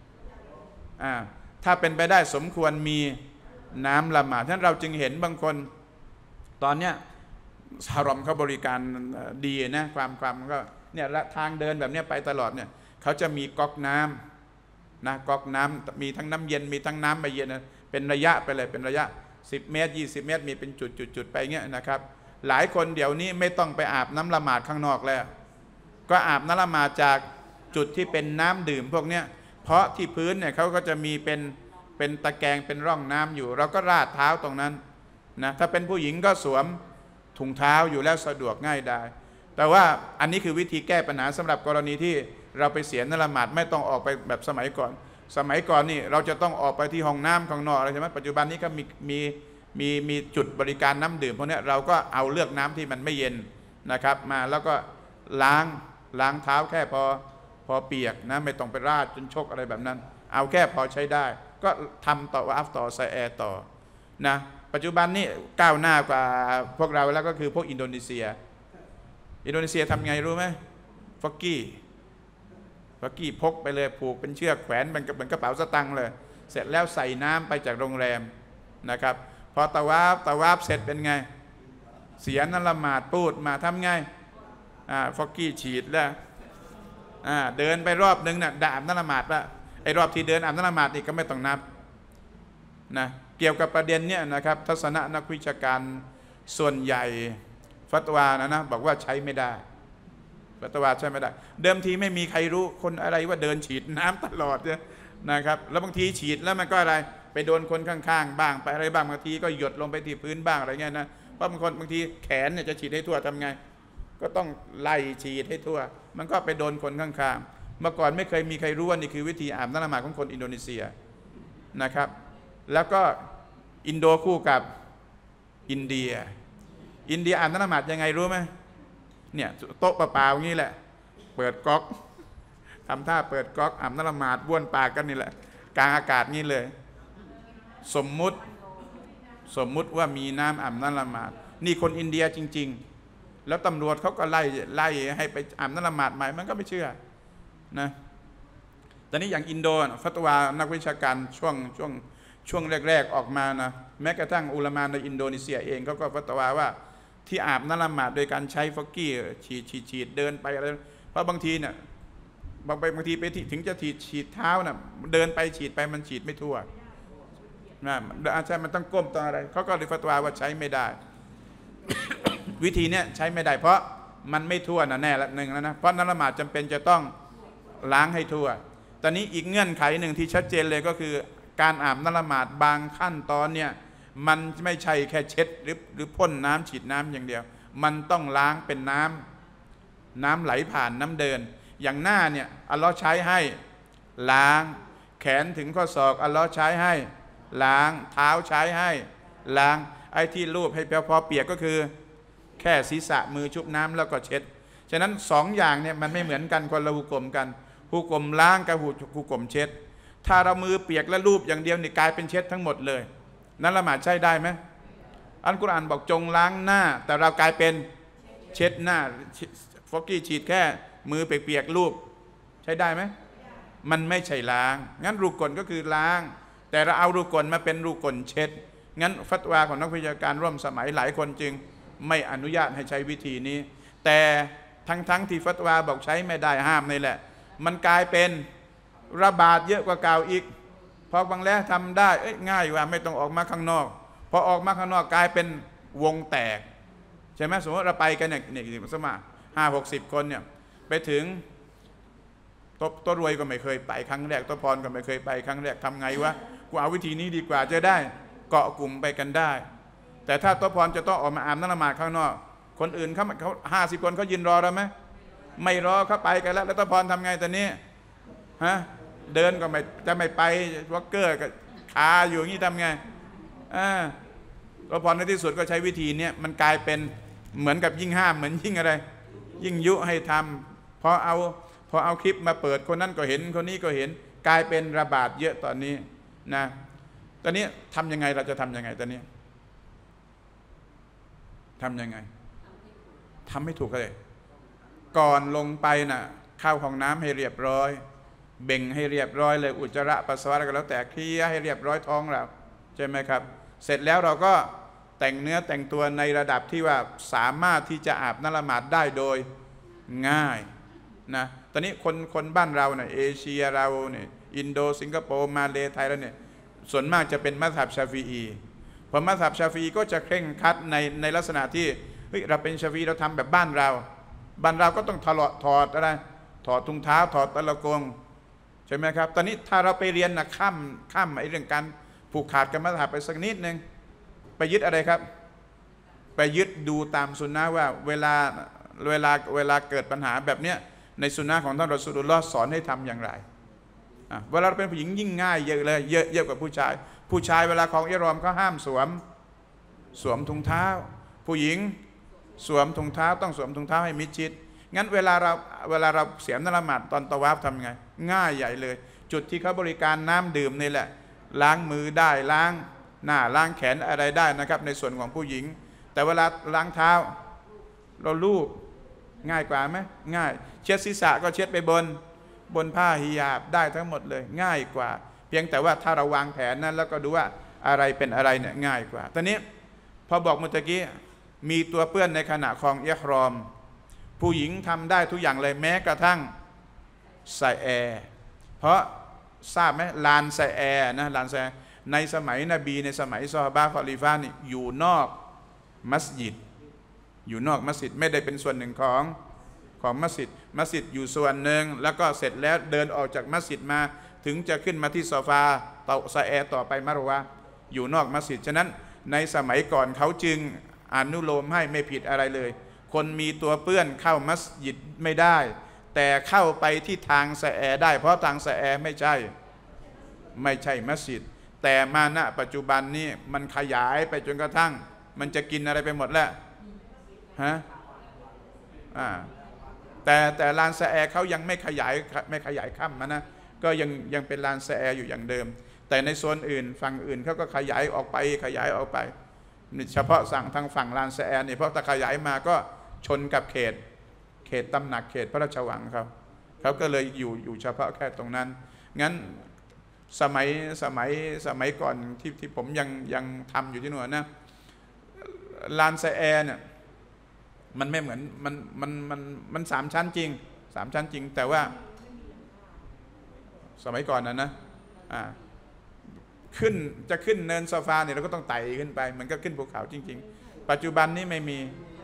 ถ้าเป็นไปได้สมควรมีน้ำละหมาดฉะนั้นเราจึงเห็นบางคนตอนเนี้ยฮารอมเขาบริการดีนะความก็เนี่ยทางเดินแบบนี้ไปตลอดเนี่ยเขาจะมีก๊อกน้ำนะก๊อกน้ำมีทั้งน้ำเย็นมีทั้งน้ำไม่เย็นนะเป็นระยะไปเลยเป็นระยะ10 เมตร20 เมตรมีเป็นจุดไปเงี้ยนะครับหลายคนเดี๋ยวนี้ไม่ต้องไปอาบน้ำละหมาดข้างนอกแล้วก็อาบน้ำละหมาดจากจุดที่เป็นน้ำดื่มพวกเนี้ยเพราะที่พื้นเนี่ยเขาก็จะมีเป็นตะแกรงเป็นร่องน้ำอยู่เราก็ราดเท้าตรงนั้นนะถ้าเป็นผู้หญิงก็สวมถุงเท้าอยู่แล้วสะดวกง่ายได้แต่ว่าอันนี้คือวิธีแก้ปัญหาสำหรับกรณีที่เราไปเสียน้ำละหมาดไม่ต้องออกไปแบบสมัยก่อนนี่เราจะต้องออกไปที่ห้องน้ำข้างนอกอะไรใช่ไหมปัจจุบันนี้ก็มีจุดบริการน้ำดื่มพวกนี้เราก็เอาเลือกน้ำที่มันไม่เย็นนะครับมาแล้วก็ล้างเท้าแค่พอเปียกนะไม่ต้องไปราดจนชกอะไรแบบนั้นเอาแค่พอใช้ได้ก็ทำต่อวาฟต่อซะแอต่อนะปัจจุบันนี้ก้าวหน้ากว่าพวกเราแล้วก็คือพวกอินโดนีเซียทำไงรู้ไหมฟักกี้พกไปเลยผูกเป็นเชือกแขวนเป็นกระเป๋าสตังค์เลยเสร็จแล้วใส่น้ำไปจากโรงแรมนะครับพอตะวาฟเสร็จเป็นไงเสียน้ำละหมาดปูดมาทำไงฟักกี้ฉีดแล้วเดินไปรอบนึงน่ะอาบน้ำละหมาดละไอ้รอบที่เดินอาบน้ำละหมาดนี่ก็ไม่ต้องนับนะเกี่ยวกับประเด็นเนี้ยนะครับทัศนะนักวิชาการส่วนใหญ่ฟัตวานะบอกว่าใช้ไม่ได้ฟัตวาใช้ไม่ได้เดิมทีไม่มีใครรู้คนอะไรว่าเดินฉีดน้ำตลอดเนี่ยนะครับแล้วบางทีฉีดแล้วมันก็อะไรไปโดนคนข้างๆบ้างไปอะไรบ้างบางทีก็หยดลงไปที่พื้นบ้างอะไรเงี้ยนะเพราะบางทีแขนเนี่ยจะฉีดให้ทั่วทำไงก็ต้องไล่ฉีดให้ทั่วมันก็ไปโดนคนข้างๆเมื่อก่อนไม่เคยมีใครรู้ว่านี่คือวิธีอาบน้ำละหมาดของคนอินโดนีเซียนะครับแล้วก็อินโดคู่กับอินเดียอาบน้ำละหมาดยังไงรู้ไหมเนี่ยโต๊ะเปล่าๆงี้แหละเปิดก๊อกทำท่าเปิดก๊อกอาบน้ำละหมาดบ้วนปากกันนี่แหละกลางอากาศงี้เลยสมมุติว่ามีน้ำอาบน้ำละหมาดนี่คนอินเดียจริงๆแล้วตำรวจเขาก็ไล่ให้ไปอาบน้ำละหมาดใหม่มันก็ไม่เชื่อนะแต่นี่อย่างอินโดฟัตวานักวิชาการช่วงแรกๆออกมานะแม้กระทั่งอุลามะในอินโดนีเซียเองเขาก็ฟัตวาว่าที่อาบน้ำละหมาดโดยการใช้ฟักกี้ฉีดเดินไปอะไรเพราะบางทีเนี่ยบางทีไปถึงจะฉีดเท้าน่ะเดินไปฉีดไปมันฉีดไม่ทั่วนะอาจารย์มันต้องก้มต้องอะไรเขาก็เลยฟัตวาว่าใช้ไม่ได้วิธีเนี้ยใช้ไม่ได้เพราะมันไม่ทั่วนะแน่ละหนึ่งแล้วนะเพราะนั้นละหมาดจำเป็นจะต้องล้างให้ทั่วตอนนี้อีกเงื่อนไขหนึ่งที่ชัดเจนเลยก็คือการอาบน้ำละหมาดบางขั้นตอนเนี่ยมันไม่ใช่แค่เช็ดหรือพ่นน้ำฉีดน้ำอย่างเดียวมันต้องล้างเป็นน้ำไหลผ่านน้ำเดินอย่างหน้าเนี่ยอัลลอฮ์ใช้ให้ล้างแขนถึงข้อศอกอัลลอฮ์ใช้ให้ล้างเท้าใช้ให้ล้างไอ้ที่ลูบให้พอเปียกก็คือแค่ศีรษะมือชุบน้ำแล้วก็เช็ดฉะนั้นสองอย่างเนี่ยมันไม่เหมือนกันคนละหุกลมกันหุกลมล้างกับหุกลมเช็ดถ้าเรามือเปียกและลูบอย่างเดียวนี่กลายเป็นเช็ดทั้งหมดเลยนั้นละหมาดใช้ได้ไหมอัลกุรอานบอกจงล้างหน้าแต่เรากลายเป็นเช็ดหน้าฟอกกี้ฉีดแค่มือเปียกๆลูบใช้ได้ไหมมันไม่ใช่ล้างงั้นรูกลก็คือล้างแต่เราเอารูกลมาเป็นรูกลเช็ดงั้นฟัตวาของนักวิชาการร่วมสมัยหลายคนจึงไม่อนุญาตให้ใช้วิธีนี้แต่ทั้งที่ฟัตวาบอกใช้ไม่ได้ห้ามนี่แหละมันกลายเป็นระบาดเยอะกว่าเก่าอีกพอบางแล้วทำได้ง่ายกว่าไม่ต้องออกมาข้างนอกพอออกมาข้างนอกกลายเป็นวงแตกใช่ไหมสมมติเราไปกันเนี่ยสมัคร50-60 คนเนี่ยไปถึงตัวรวยก็ไม่เคยไปครั้งแรกตัวพรก็ไม่เคยไปครั้งแรกทำไงวะกูเอาวิธีนี้ดีกว่าจะได้เกาะกลุ่มไปกันได้แต่ถ้าตัวพรจะต้องออกมาอาบน้ำละหมาดข้างนอกคนอื่นเขา50 คนเขายืนรอแล้วไหมไม่รอเขาไปกันแล้วตัวพรทำไงตอนนี้ฮะเดินก็ไม่ไปวอล์กเกอร์ก็คาอยู่อย่างนี้ทำไงตัวพรในที่สุดก็ใช้วิธีนี้มันกลายเป็นเหมือนกับยิ่งห้ามเหมือนยิ่งอะไรยิ่งยุให้ทำพอเอาคลิปมาเปิดคนนั้นก็เห็นคนนี้ก็เห็นกลายเป็นระบาดเยอะตอนนี้นะตอนนี้ทำยังไงเราจะทำยังไงตอนนี้ทำยังไงทำให้ถูกเลยก่อนลงไปน่ะเข้าห้องน้ำให้เรียบร้อยเบ่งให้เรียบร้อยเลยอุจจาระปัสสาวะอะไรก็แล้วแต่เคลียร์ให้เรียบร้อยท้องเราใช่ไหมครับเสร็จแล้วเราก็แต่งเนื้อแต่งตัวในระดับที่ว่าสามารถที่จะอาบน้ำละหมาดได้โดยง่ายนะตอนนี้คนบ้านเราเนี่ยเอเชียเราเนี่ยอินโดสิงคโปร์มาเลไทยแล้วเนี่ยส่วนมากจะเป็นมัซฮับชาฟีอีพอมัซฮับชาฟีก็จะเคร่งครัดในลักษณะที่เฮ้ยเราเป็นชาฟีเราทำแบบบ้านเราก็ต้องถอดอะไรถอดถุงเท้าถอดตะละกงใช่ไหมครับตอนนี้ถ้าเราไปเรียนนะข้ามไอ้เรื่องการผูกขาดกับมัซฮับไปสักนิดนึงไปยึดอะไรครับไปยึดดูตามสุนนะว่าเวลาเกิดปัญหาแบบเนี้ยในสุนนะของท่านรอซูลุลลอฮ์สอนให้ทำอย่างไรเวลาเป็นผู้หญิงยิ่งง่ายเยอะเลยเยอะกว่าผู้ชายเวลาของอิหรอมเขาห้ามสวมถุงเท้าผู้หญิงสวมถุงเท้าต้องสวมถุงเท้าให้มิดชิดงั้นเวลาเราเสียมน้ำละหมาดตอนตะวาฟทำไงง่ายใหญ่เลยจุดที่เขาบริการน้ำดื่มนี่แหละล้างมือได้ล้างหน้าล้างแขนอะไรได้นะครับในส่วนของผู้หญิงแต่เวลาล้างเท้าเราลูบง่ายกว่าไหมง่ายเช็ดศีรษะก็เช็ดไปบนผ้าฮิญาบได้ทั้งหมดเลยง่ายกว่าเพียงแต่ว่าถ้าเราวางแผนนั้นแล้วก็ดูว่าอะไรเป็นอะไรเนี่ยง่ายกว่าตอนนี้พอบอกเมื่อกี้มีตัวเปื้อนในขณะครองอิหรอมผู้หญิงทำได้ทุกอย่างเลยแม้กระทั่งใส่แอร์เพราะทราบไหมลานใส่แอร์นะลานใส่ในสมัยนบีในสมัยซอฮาบะห์คอลิฟะห์นี่อยู่นอกมัสยิดไม่ได้เป็นส่วนหนึ่งของมัสยิดอยู่ส่วนหนึ่งแล้วก็เสร็จแล้วเดินออกจากมัสยิดมาถึงจะขึ้นมาที่โซฟาใส่แอร์ต่อไปมารวะอยู่นอกมัสยิดฉะนั้นในสมัยก่อนเขาจึงอนุโลมให้ไม่ผิดอะไรเลยคนมีตัวเปื้อนเข้ามัสยิดไม่ได้แต่เข้าไปที่ทางใส่แอร์ได้เพราะทางใส่แอร์ไม่ใช่มัสยิดแต่มาณปัจจุบันนี้มันขยายไปจนกระทั่งมันจะกินอะไรไปหมดแล้วฮะแต่ลานแสแอร์เขายังไม่ขยายค่ำนะก็ยังเป็นลานแสแอร์อยู่อย่างเดิมแต่ในโซนอื่นฝั่งอื่นเขาก็ขยายออกไปเฉพาะทางฝั่งลานแสแอร์เนี่ยเพราะถ้าขยายมาก็ชนกับเขตตำหนักเขตพระราชวังเขาก็เลยอยู่เฉพาะแค่ตรงนั้นงั้นสมัยก่อนที่ผมยังทำอยู่ที่นู่นนะลานแสแอร์เนี่ยมันไม่เหมือนมัน3 ชั้นจริง3 ชั้นจริงแต่ว่าสมัยก่อนนะจะขึ้นเนินโซฟาเนี่ยเราก็ต้องไต่ขึ้นไปมันก็ขึ้นภูเขาจริงๆปัจจุบันนี้ไม่มี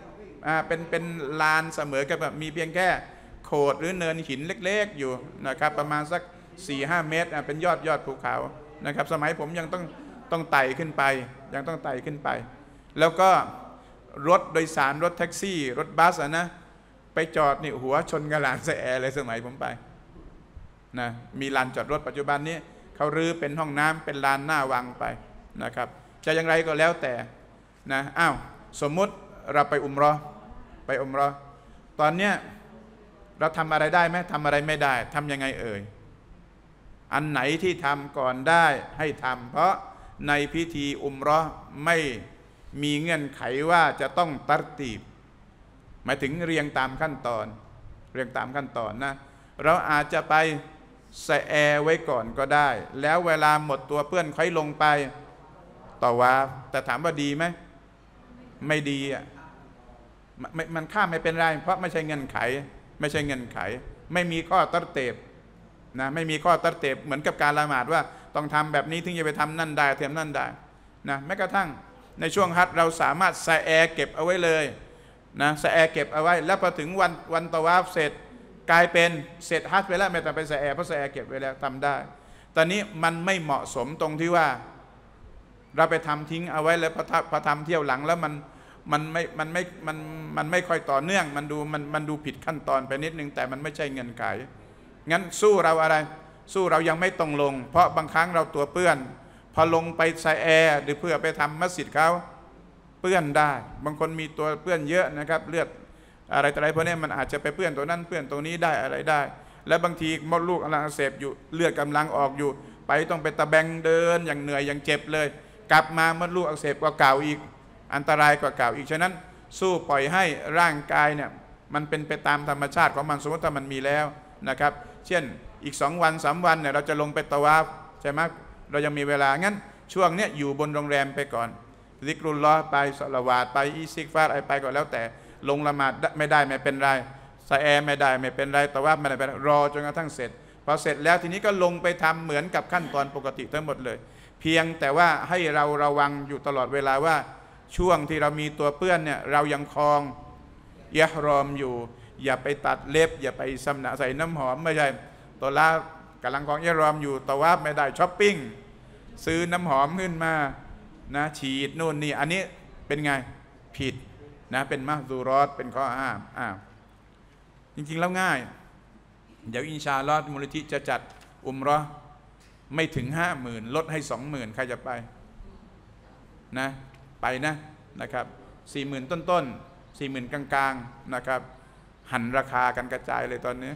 เป็นลานเสมอกับแบบมีเพียงแค่โขดหรือเนินหินเล็กๆอยู่นะครับประมาณสัก 4-5 เมตรเป็นยอดภูเขานะครับสมัยผมยังต้องไต่ขึ้นไปยังต้องไต่ขึ้นไปแล้วก็รถโดยสารรถแท็กซี่รถบัสนะไปจอดนี่หัวชนกับลานแสเลยสมัยผมไปนะมีลานจอดรถปัจจุบันนี้เขารื้อเป็นห้องน้ำเป็นลานหน้าวังไปนะครับจะอย่างไรก็แล้วแต่นะสมมุติเราไปอุมเราะห์ตอนเนี้ยเราทำอะไรได้ไหมทำอะไรไม่ได้ทำยังไงเอ่ยอันไหนที่ทำก่อนได้ให้ทำเพราะในพิธีอุมเราะห์ไม่มีเงื่อนไขว่าจะต้องตัรตีบหมายถึงเรียงตามขั้นตอนนะเราอาจจะไปสะแอไว้ก่อนก็ได้แล้วเวลาหมดตัวเปื้อนค่อยลงไปต่อวาฟแต่ถามว่าดีไหมไม่ดีมันข้ามไม่เป็นไรเพราะไม่ใช่เงื่อนไขไม่มีข้อตัรตีบนะไม่มีข้อตัรตีบเหมือนกับการละหมาดว่าต้องทำแบบนี้ถึงจะไปทำนั่นได้เทียมนั่นได้นะแม้กระทั่งในช่วงฮัจญ์เราสามารถสะแอเก็บเอาไว้เลยนะสะแอเก็บเอาไว้แล้วพอถึงวันตะวาฟเสร็จกลายเป็นเสร็จฮัจญ์ไปแล้วไม่ต้องไปสะแอเพราะสะแอเก็บไว้แล้วทำได้ตอนนี้มันไม่เหมาะสมตรงที่ว่าเราไปทำทิ้งเอาไว้แล้วพอทำเที่ยวหลังแล้วมันไม่ค่อยต่อเนื่องมันดูผิดขั้นตอนไปนิดนึงแต่มันไม่ใช่เงื่อนไขงั้นสู้เรายังไม่ต้องลงเพราะบางครั้งเราตัวเปื้อนพอลงไปสะแอหรือเพื่อไปทำมัสยิดเขาเปื้อนได้บางคนมีตัวเปื้อนเยอะนะครับเลือดอะไรต่ออะไรพวกนี้มันอาจจะไปเปื้อนตัวนั้นเปื้อนตัวนี้ได้อะไรได้และบางทีมดลูกกำลังอักเสบอยู่เลือดกำลังออกอยู่ไปต้องไปตะแบงเดินอย่างเหนื่อยอย่างเจ็บเลยกลับมามดลูกอักเสบกว่าเก่าอีกอันตรายกว่าเก่าอีกฉะนั้นสู้ปล่อยให้ร่างกายเนี่ยมันเป็นไปตามธรรมชาติของมันสมมติถ้ามันมีแล้วนะครับเช่นอีก2 วัน 3 วันเนี่ยเราจะลงไปตะวาฟใช่ไหมเรายังมีเวลางั้นช่วงเนี้ยอยู่บนโรงแรมไปก่อนซิกรุลลอฮ์ไปศอลาวาตไปอิสติฆฟารอะไรไปก่อนแล้วแต่ลงละหมาดไม่ได้ไม่เป็นไรสะแอไม่ได้ไม่เป็นไรตะวาฟไม่ได้เป็นรอจนกระทั่งเสร็จพอเสร็จแล้วทีนี้ก็ลงไปทำเหมือนกับขั้นตอนปกติทั้งหมดเลยเพียงแต่ว่าให้เราระวังอยู่ตลอดเวลาว่าช่วงที่เรามีตัวเปื้อนเนี่ยเรายังคลองยะฮรอมอยู่อย่าไปตัดเล็บอย่าไปสำนะใส่น้ำหอมไม่ใช่ตัวละกำลังคลองยะฮรอมอยู่ตะวาฟไม่ได้ช้อปปิ้งซื้อน้ำหอมขึ้นมานะฉีดนู่นนี่อันนี้เป็นไงผิดนะเป็นมะซูรอตเป็นข้อห้ามจริงๆแล้วง่ายเดี๋ยวอินชาอัลลอฮ์มูลนิธิจะจัดอุมเราะห์ไม่ถึง 50,000 ลดให้ 20,000 ใครจะไปนะไปนะครับ 40,000 ต้น 40,000 กลางๆนะครับหันราคากันกระจายเลยตอนนี้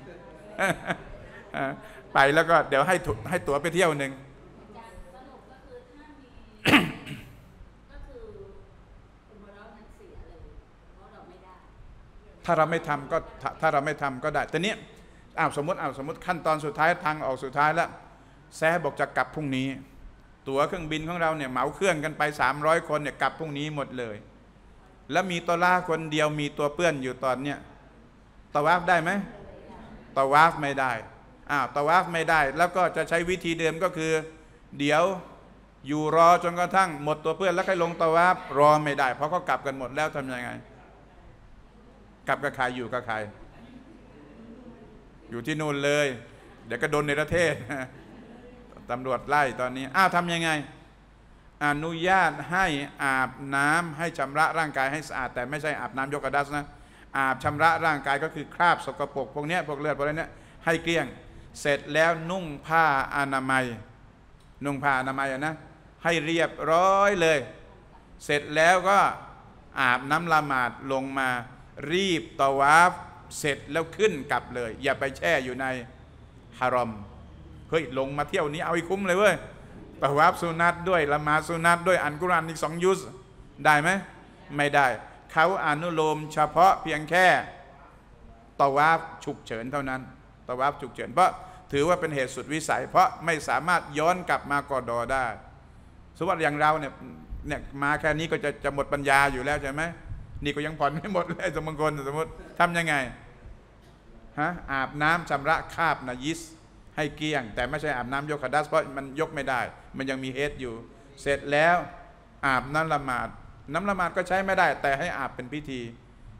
ไปแล้วก็เดี๋ยวให้ตั๋วไปเที่ยวหนึ่งถ้าเราไม่ทำก็ได้แต่นี้สมมติขั้นตอนสุดท้ายทางออกสุดท้ายแล้วแซะบอกจะกลับพรุ่งนี้ตั๋วเครื่องบินของเราเนี่ยเหมาเครื่องกันไป300 คนเนี่ยกลับพรุ่งนี้หมดเลยแล้วมีตอล่าคนเดียวมีตัวเปื้อนอยู่ตอนเนี้ยตะวาฟได้ไหมตะวาฟไม่ได้ตะวาฟไม่ได้แล้วก็จะใช้วิธีเดิมก็คือเดี๋ยวอยู่รอจนกระทั่งหมดตัวเปื้อนแล้วค่อยลงตะวาฟรอไม่ได้เพราะเขากลับกันหมดแล้วทำยังไงกลับกับใครอยู่กับใครอยู่ที่นู่นเลยเดี๋ยวก็โดนในประเทศตำรวจไล่ตอนนี้ทำยังไงอนุญาตให้อาบน้ำให้ชำระร่างกายให้สะอาดแต่ไม่ใช่อาบน้ำยกกระดัสนะอาบชำระร่างกายก็คือคราบสกปรกพวกเลือดพวกนี้ให้เกลี้ยงเสร็จแล้วนุ่งผ้าอนามัยนะให้เรียบร้อยเลยเสร็จแล้วก็อาบน้ำละหมาดลงมารีบตะวาฟเสร็จแล้วขึ้นกลับเลยอย่าไปแช่อยู่ในฮารอมเฮ้ยลงมาเที่ยวนี้เอาให้คุ้มเลยเว้ยตะวาฟสุนัตด้วยละหมาดสุนัตด้วยอ่านกุรอานอีก2 ยุซได้ไหมไม่ได้เขาอนุโลมเฉพาะเพียงแค่ตะวาฟฉุกเฉินเท่านั้นตะวาฟฉุกเฉินเพราะถือว่าเป็นเหตุสุดวิสัยเพราะไม่สามารถย้อนกลับมากอดอได้สมมติอย่างเราเนี่ยมาแค่นี้ก็จะหมดปัญญาอยู่แล้วใช่ไหมนี่ก็ยังผ่อนไม่หมดเลยสมมติทำยังไงอาบน้ำชำระคราบนายิสให้เกลี้ยงแต่ไม่ใช่อาบน้ำยกกระดัสเพราะมันยกไม่ได้มันยังมีเฮดอยู่เสร็จแล้วอาบน้ำละหมาดก็ใช้ไม่ได้แต่ให้อาบเป็นพิธี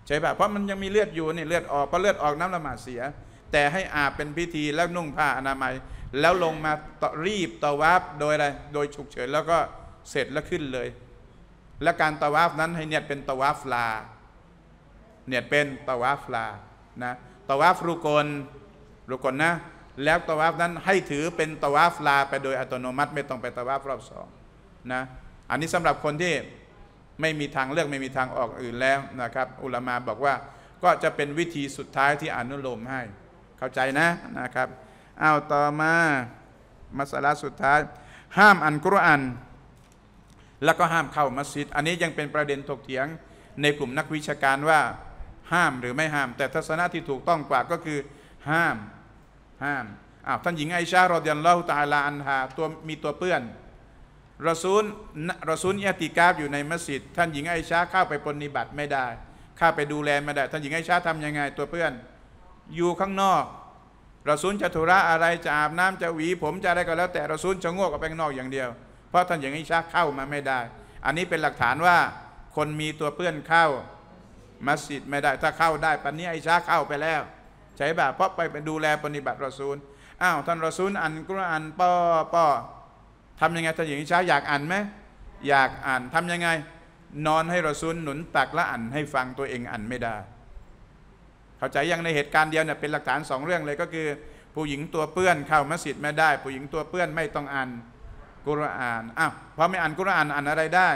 ใช่ป่ะเพราะมันยังมีเลือดอยู่นี่เลือดออกพอเลือดออกน้ำละหมาดเสียแต่ให้อาบเป็นพิธีแล้วนุ่งผ้าอนามัยแล้วลงมารีบตะวาฟโดยอะไรโดยฉุกเฉินแล้วก็เสร็จแล้วขึ้นเลยและการตะวาฟนั้นให้เนียดเป็นตะวาฟลาเนียดเป็นตะวาฟลานะตะวาฟรุกลนะแล้วตะวาฟนั้นให้ถือเป็นตะวาฟลาไปโดยอัตโนมัติไม่ต้องไปตะวาฟรอบสองนะอันนี้สำหรับคนที่ไม่มีทางเลือกไม่มีทางออกอื่นแล้วนะครับอุลามะบอกว่าก็จะเป็นวิธีสุดท้ายที่อนุโลมให้เข้าใจนะครับเอาต่อมามัสละสุดท้ายห้ามอ่านกุรอานแล้วก็ห้ามเข้ามัสยิดอันนี้ยังเป็นประเด็นถกเถียงในกลุ่มนักวิชาการว่าห้ามหรือไม่ห้ามแต่ทัศนะที่ถูกต้องกว่าก็คือห้ามท่านหญิงไอชารอฎิยัลลอฮุตะอาลาอันฮามีตัวเปื้อนรอซูลอิอติกาฟอยู่ในมัสยิดท่านหญิงไอชาเข้าไปปฏิบัติไม่ได้เข้าไปดูแลไม่ได้ท่านหญิงไอชาทำยังไงตัวเปื้อนอยู่ข้างนอกรอซูลจะธุระอะไรจะอาบน้ำจะหวีผมจะอะไรก็แล้วแต่รอซูลจะงวกออกไปข้างนอกอย่างเดียวเพราะท่านหญิงไอชาเข้ามาไม่ได้อันนี้เป็นหลักฐานว่าคนมีตัวเปื้อนเข้ามัสยิดไม่ได้ถ้าเข้าได้ปัจจุบันไอชาเข้าไปแล้วใช่ป่ะเพราะไปดูแลปฏิบัติรอซูลท่านรอซูลอ่านกุรอานป้อทำยังไงท่านหญิงไอชาอยากอ่านไหมอยากอ่านทำยังไงนอนให้รอซูลหนุนตักและอ่านให้ฟังตัวเองอ่านไม่ได้เข้าใจยังในเหตุการณ์เดียวเนี่ยเป็นหลักฐาน2เรื่องเลยก็คือผู้หญิงตัวเปื้อนเข้ามัสยิดไม่ได้ผู้หญิงตัวเปื้อนไม่ต้องอ่านกุรอานพอไม่อ่านกุรอานอ่านอะไรได้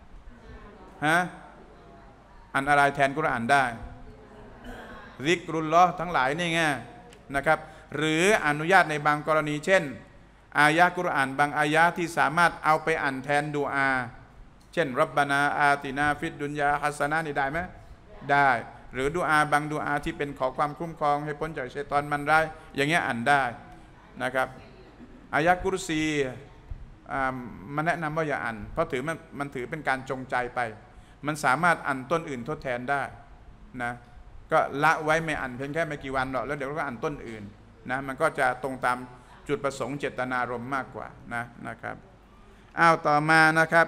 อ่านอะไรแทนกุรอานได้ซิกรุลลอฮ์ทั้งหลายนี่ไงนะครับหรืออนุญาตในบางกรณีเช่นอายะกุรอานบางอายะที่สามารถเอาไปอ่านแทนดุอาเช่นรับบานาอาตินาฟิดดุนยาฮัสนะนี่ได้ไหมได้หรือดุอาบางดุอาที่เป็นขอความคุ้มครองให้พ้นจากชัยฏอนมันร้ายอย่างเงี้ยอ่านได้นะครับอายะกุรซีมันแนะนำว่าอย่าอ่านเพราะมันถือเป็นการจงใจไปมันสามารถอ่านต้นอื่นทดแทนได้นะก็ละไว้ไม่อ่านเพียงแค่ไม่กี่วันหรอกแล้วเดี๋ยวก็อ่านต้นอื่นนะมันก็จะตรงตามจุดประสงค์เจตนารมณ์มากกว่านะครับต่อมานะครับ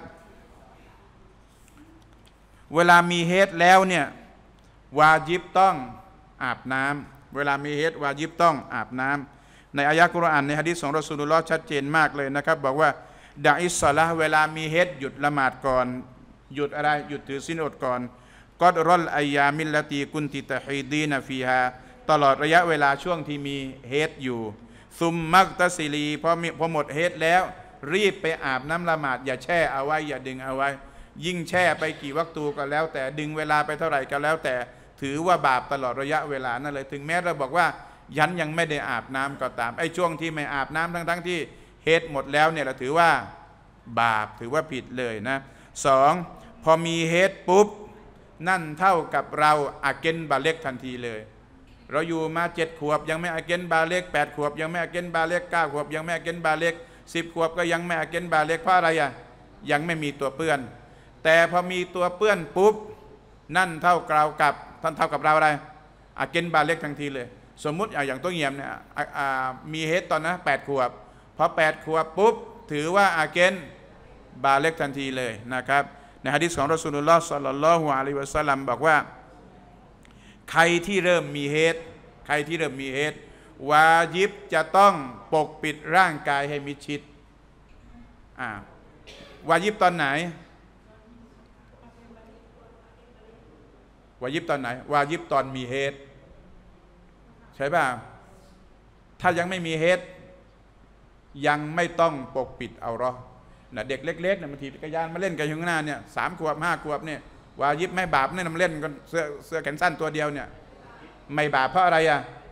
เวลามีเฮดแล้วเนี่ยวาญิบต้องอาบน้ำเวลามีเฮดวาญิบต้องอาบน้ำในอายะกุรอานในหะดีษของรอซูลุลลอฮ์ชัดเจนมากเลยนะครับบอกว่าดะอิศศอลาห์เวลามีเฮดหยุดละหมาดก่อนหยุดอะไรหยุดถือศีลอดก่อนกอดรอลอัยยามิลละตีกุนติตะฮีดีนฟีฮาตลอดระยะเวลาช่วงที่มีเฮดอยู่ซุมมักตะซิลีพอหมดเฮดแล้วรีบไปอาบน้ำละหมาดอย่าแช่เอาไว้อย่าดึงเอาไว้ยิ่งแช่ไปกี่วักตูก็แล้วแต่ดึงเวลาไปเท่าไหร่ก็แล้วแต่ถือว่าบาปตลอดระยะเวลานั่นเลยถึงแม้เราบอกว่ายันยังไม่ได้อาบน้ำก็ตามไอ้ช่วงที่ไม่อาบน้ำทั้งที่เฮดหมดแล้วเนี่ยเราถือว่าบาปถือว่าผิดเลยนะ2พอมีเฮดปุ๊บนั่นเท่ากับเราอาเกนบาเล็กทันทีเลยเราอยู่มา7 ขวบยังไม่อาเกนบาเล็ก8 ขวบยังไม่อาเกนบาเล็ก9 ขวบยังไม่อาเกนบาเล็ก10 ขวบก็ยังไม่อาเกนบาเล็กเพราะอะไรยังไม่มีตัวเปื้อนแต่พอมีตัวเปื้อนปุ๊บนั่นเท่ากับเราอะไรอาเกนบาเล็กทันทีเลยสมมุติอย่างตัวเงียมเนี่ยมีเฮดตอนนั้น8 ขวบพอ8 ขวบปุ๊บถือว่าอาเกนบาเล็กทันทีเลยนะครับในหะดีษของรอซูลุลลอฮ์ศ็อลลัลลอฮุอะลัยฮิวะซัลลัมบอกว่าใครที่เริ่มมีเฮดวาญิบจะต้องปกปิดร่างกายให้มิดชิดวาญิบตอนไหนวาญิบตอนไหนวาญิบตอนมีเฮดใช่ป่ะถ้ายังไม่มีเฮดยังไม่ต้องปกปิดเอาเราะห์เด็กเล็กๆเนี่ยบางทีจักรยานมาเล่นกันอยู่ข้างหน้าเนี่ย3 ขวบ5 ขวบเนี่ยวาญิบไม่บาปเนี่ยมาเล่นกันเสื้อแขนสั้นตัวเดียวเนี่ยไม่บาปเพราะอะไร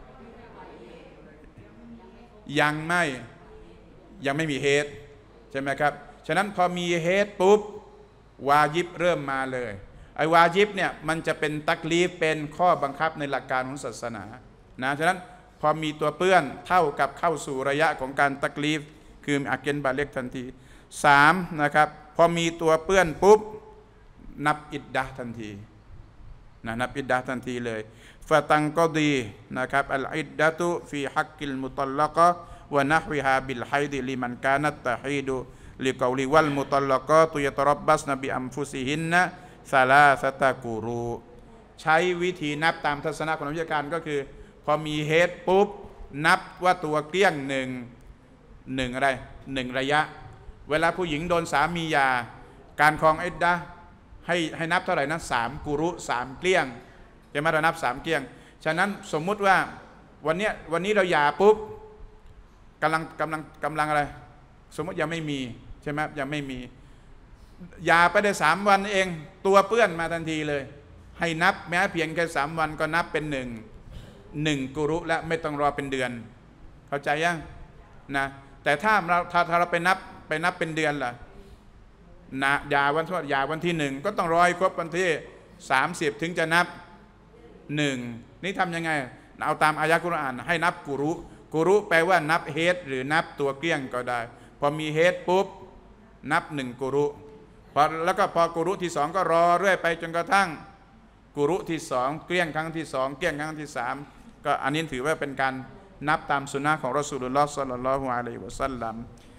ยังไม่มีเฮดใช่ไหมครับฉะนั้นพอมีเฮดปุ๊บวาญิบเริ่มมาเลยไอ้วาญิบเนี่ยมันจะเป็นตักลีฟเป็นข้อบังคับในหลักการของศาสนานะฉะนั้นพอมีตัวเปื้อนเท่ากับเข้าสู่ระยะของการตักลีฟคืออาเกนบาเล็กทันที3นะครับพอมีตัวเปื้อนปุ๊บนับอิดดะห์ทันทีนับอิดดะห์ทันทีเลยฟะตังกอดีนะครับอัลอิดดะตุฟีฮักกิลมุตัลลักะวะนะฮวิฮาบิลไฮดิลิมันกานัตตะฮีดุลิกอลิวัลมุตัลลักะตุยะตรับบัสนะบิอัมฟุซิฮินนะซาลาซะตะกูรูใช้วิธีนับตามทัศนะของนักวิชาการก็คือพอมีเฮดปุ๊บนับว่าตัวเกลี้ยงหนึ่งอะไรหนึ่งระยะเวลาผู้หญิงโดนสามีหย่าการครองอิดดะห์ให้นับเท่าไหร่นะ3กุรุ3เกลี้ยงจะมานับ3เกลี้ยงฉะนั้นสมมุติว่าวันนี้เราหย่าปุ๊บกำลังอะไรสมมติยังไม่มีใช่ไหมยังไม่มีหย่าไปได้3 วันเองตัวเปื้อนมาทันทีเลยให้นับแม้เพียงแค่3 วันก็นับเป็นหนึ่งกุรุและไม่ต้องรอเป็นเดือนเข้าใจยังนะแต่ถ้าเราไปนับเป็นเดือนล่ะนะหย่าวันที่1ก็ต้องรอให้ครบวันที่30ถึงจะนับ1นี่ทำยังไงเอาตามอายะกุรอานให้นับกุรุแปลว่านับเฮดหรือนับตัวเกลี้ยงก็ได้พอมีเฮดปุ๊บนับ1กุรุแล้วก็พอกุรุที่2ก็รอเรื่อยไปจนกระทั่งกุรุที่2เกลี้ยงครั้งที่2เกลี้ยงครั้งที่3ก็อันนี้ถือว่าเป็นการนับตามสุนนะของรอซูลุลลอฮ์ ศ็อลลัลลอฮุอะลัยฮิวะซัลลัม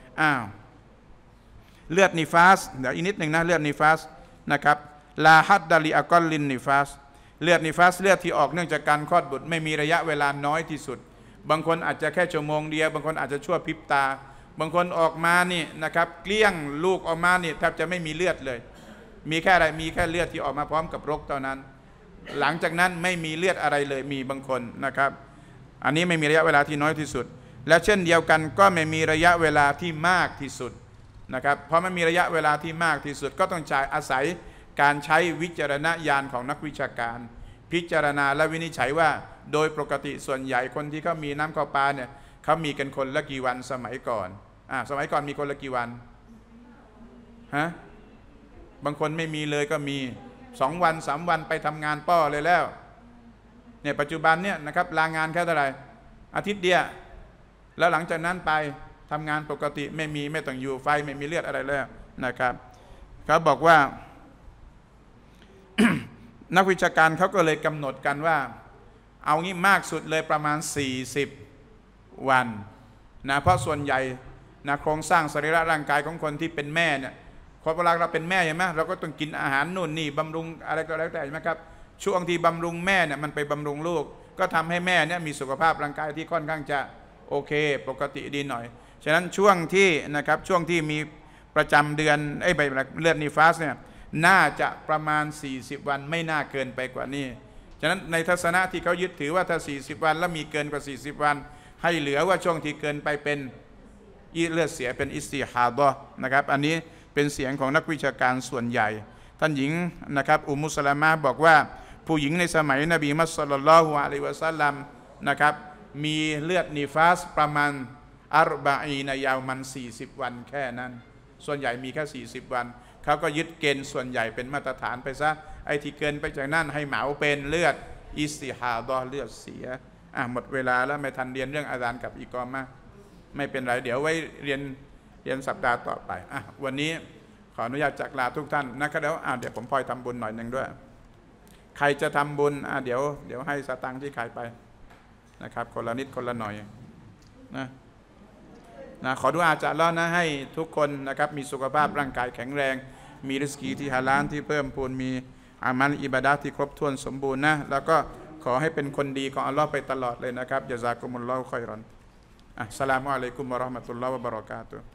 เลือดนิฟาสเดี๋ยวอีกนิดหนึ่งนะเลือดนิฟาสนะครับลาฮัดดะลิอะกอลลินนิฟาสเลือดนิฟาสเลือดที่ออกเนื่องจากการคลอดบุตรไม่มีระยะเวลาน้อยที่สุดบางคนอาจจะแค่ชั่วโมงเดียวบางคนอาจจะชั่วพริบตาบางคนออกมานี่นะครับเกลี้ยงลูกออกมานี่แทบจะไม่มีเลือดเลยมีแค่อะไรมีแค่เลือดที่ออกมาพร้อมกับรกเท่านั้นหลังจากนั้นไม่มีเลือดอะไรเลยมีบางคนนะครับอันนี้ไม่มีระยะเวลาที่น้อยที่สุดและเช่นเดียวกันก็ไม่มีระยะเวลาที่มากที่สุดนะครับเพราะมันมีระยะเวลาที่มากที่สุดก็ต้องอาศัยการใช้วิจารณญาณของนักวิชาการพิจารณาและวินิจฉัยว่าโดยปกติส่วนใหญ่คนที่เขามีน้ำข้าวปลาเนี่ยเขามีกันคนละกี่วันสมัยก่อนสมัยก่อนมีคนละกี่วันฮะบางคนไม่มีเลยก็มี2 วัน3 วันไปทำงานป้อเลยแล้วเนี่ยปัจจุบันเนี่ยนะครับลางานแค่เท่าไหร่อาทิตย์เดียวแล้วหลังจากนั้นไปทำงานปกติไม่ต้องอยู่ไฟไม่มีเลือดอะไรแล้วนะครับเขาบอกว่า นักวิชาการเขาก็เลยกำหนดกันว่าเอางี้มากสุดเลยประมาณ40 วันนะเพราะส่วนใหญ่นะโครงสร้างสรีระร่างกายของคนที่เป็นแม่เนี่ยพอเวลาเราเป็นแม่ใช่ไหมเราก็ต้องกินอาหารนู่นนี่บำรุงอะไรก็แล้วแต่ใช่ไหมครับช่วงที่บำรุงแม่เนี่ยมันไปบำรุงลูกก็ทำให้แม่เนี่ยมีสุขภาพร่างกายที่ค่อนข้างจะโอเคปกติดีหน่อยฉะนั้นช่วงที่นะครับช่วงที่มีประจำเดือนเลือดนิฟาสเนี่ยน่าจะประมาณ40 วันไม่น่าเกินไปกว่านี้ฉะนั้นในทัศนะที่เขายึดถือว่าถ้า40 วันแล้วมีเกินกว่า40 วันให้เหลือว่าช่วงที่เกินไปเป็นเลือดเสียเป็นอิสติฮาดะห์นะครับอันนี้เป็นเสียงของนักวิชาการส่วนใหญ่ท่านหญิงนะครับอุมมุสลามะห์บอกว่าผู้หญิงในสมัยนบีมุฮัมมัด ศ็อลลัลลอฮุอะลัยฮิวะซัลลัมนะครับมีเลือดนิฟาสประมาณ40ยาวมัน40 วันแค่นั้นส่วนใหญ่มีแค่40 วันเขาก็ยึดเกณฑ์ส่วนใหญ่เป็นมาตรฐานไปซะไอ้ที่เกินไปจากนั้นให้เหมาเป็นเลือดอิสติฮาดะห์เลือดเสียหมดเวลาแล้วไม่ทันเรียนเรื่องอาซานกับอิกอมะห์ไม่เป็นไรเดี๋ยวไว้เรียนสัปดาห์ต่อไปวันนี้ขออนุญาตจากลาทุกท่านนะครับเดี๋ยวผมพลอยทำบุญหน่อยหนึ่งด้วยใครจะทำบุญเดี๋ยวให้สตังค์ที่ใครไปนะครับคนละนิดคนละหน่อยนะขอดุอาจากอัลเลาะห์นะให้ทุกคนนะครับมีสุขภาพร่างกายแข็งแรงมีริสกีที่ฮาลาลที่เพิ่มพูนมีอามัลอิบาดะห์ที่ครบถ้วนสมบูรณ์นะแล้วก็ขอให้เป็นคนดีของอัลเลาะห์ไปตลอดเลยนะครับญะซากุมุลลอฮุค็อยรอนอัสสลามุอะลัยกุมวะเราะห์มะตุลลอฮ์วะบะเราะกาตุฮ์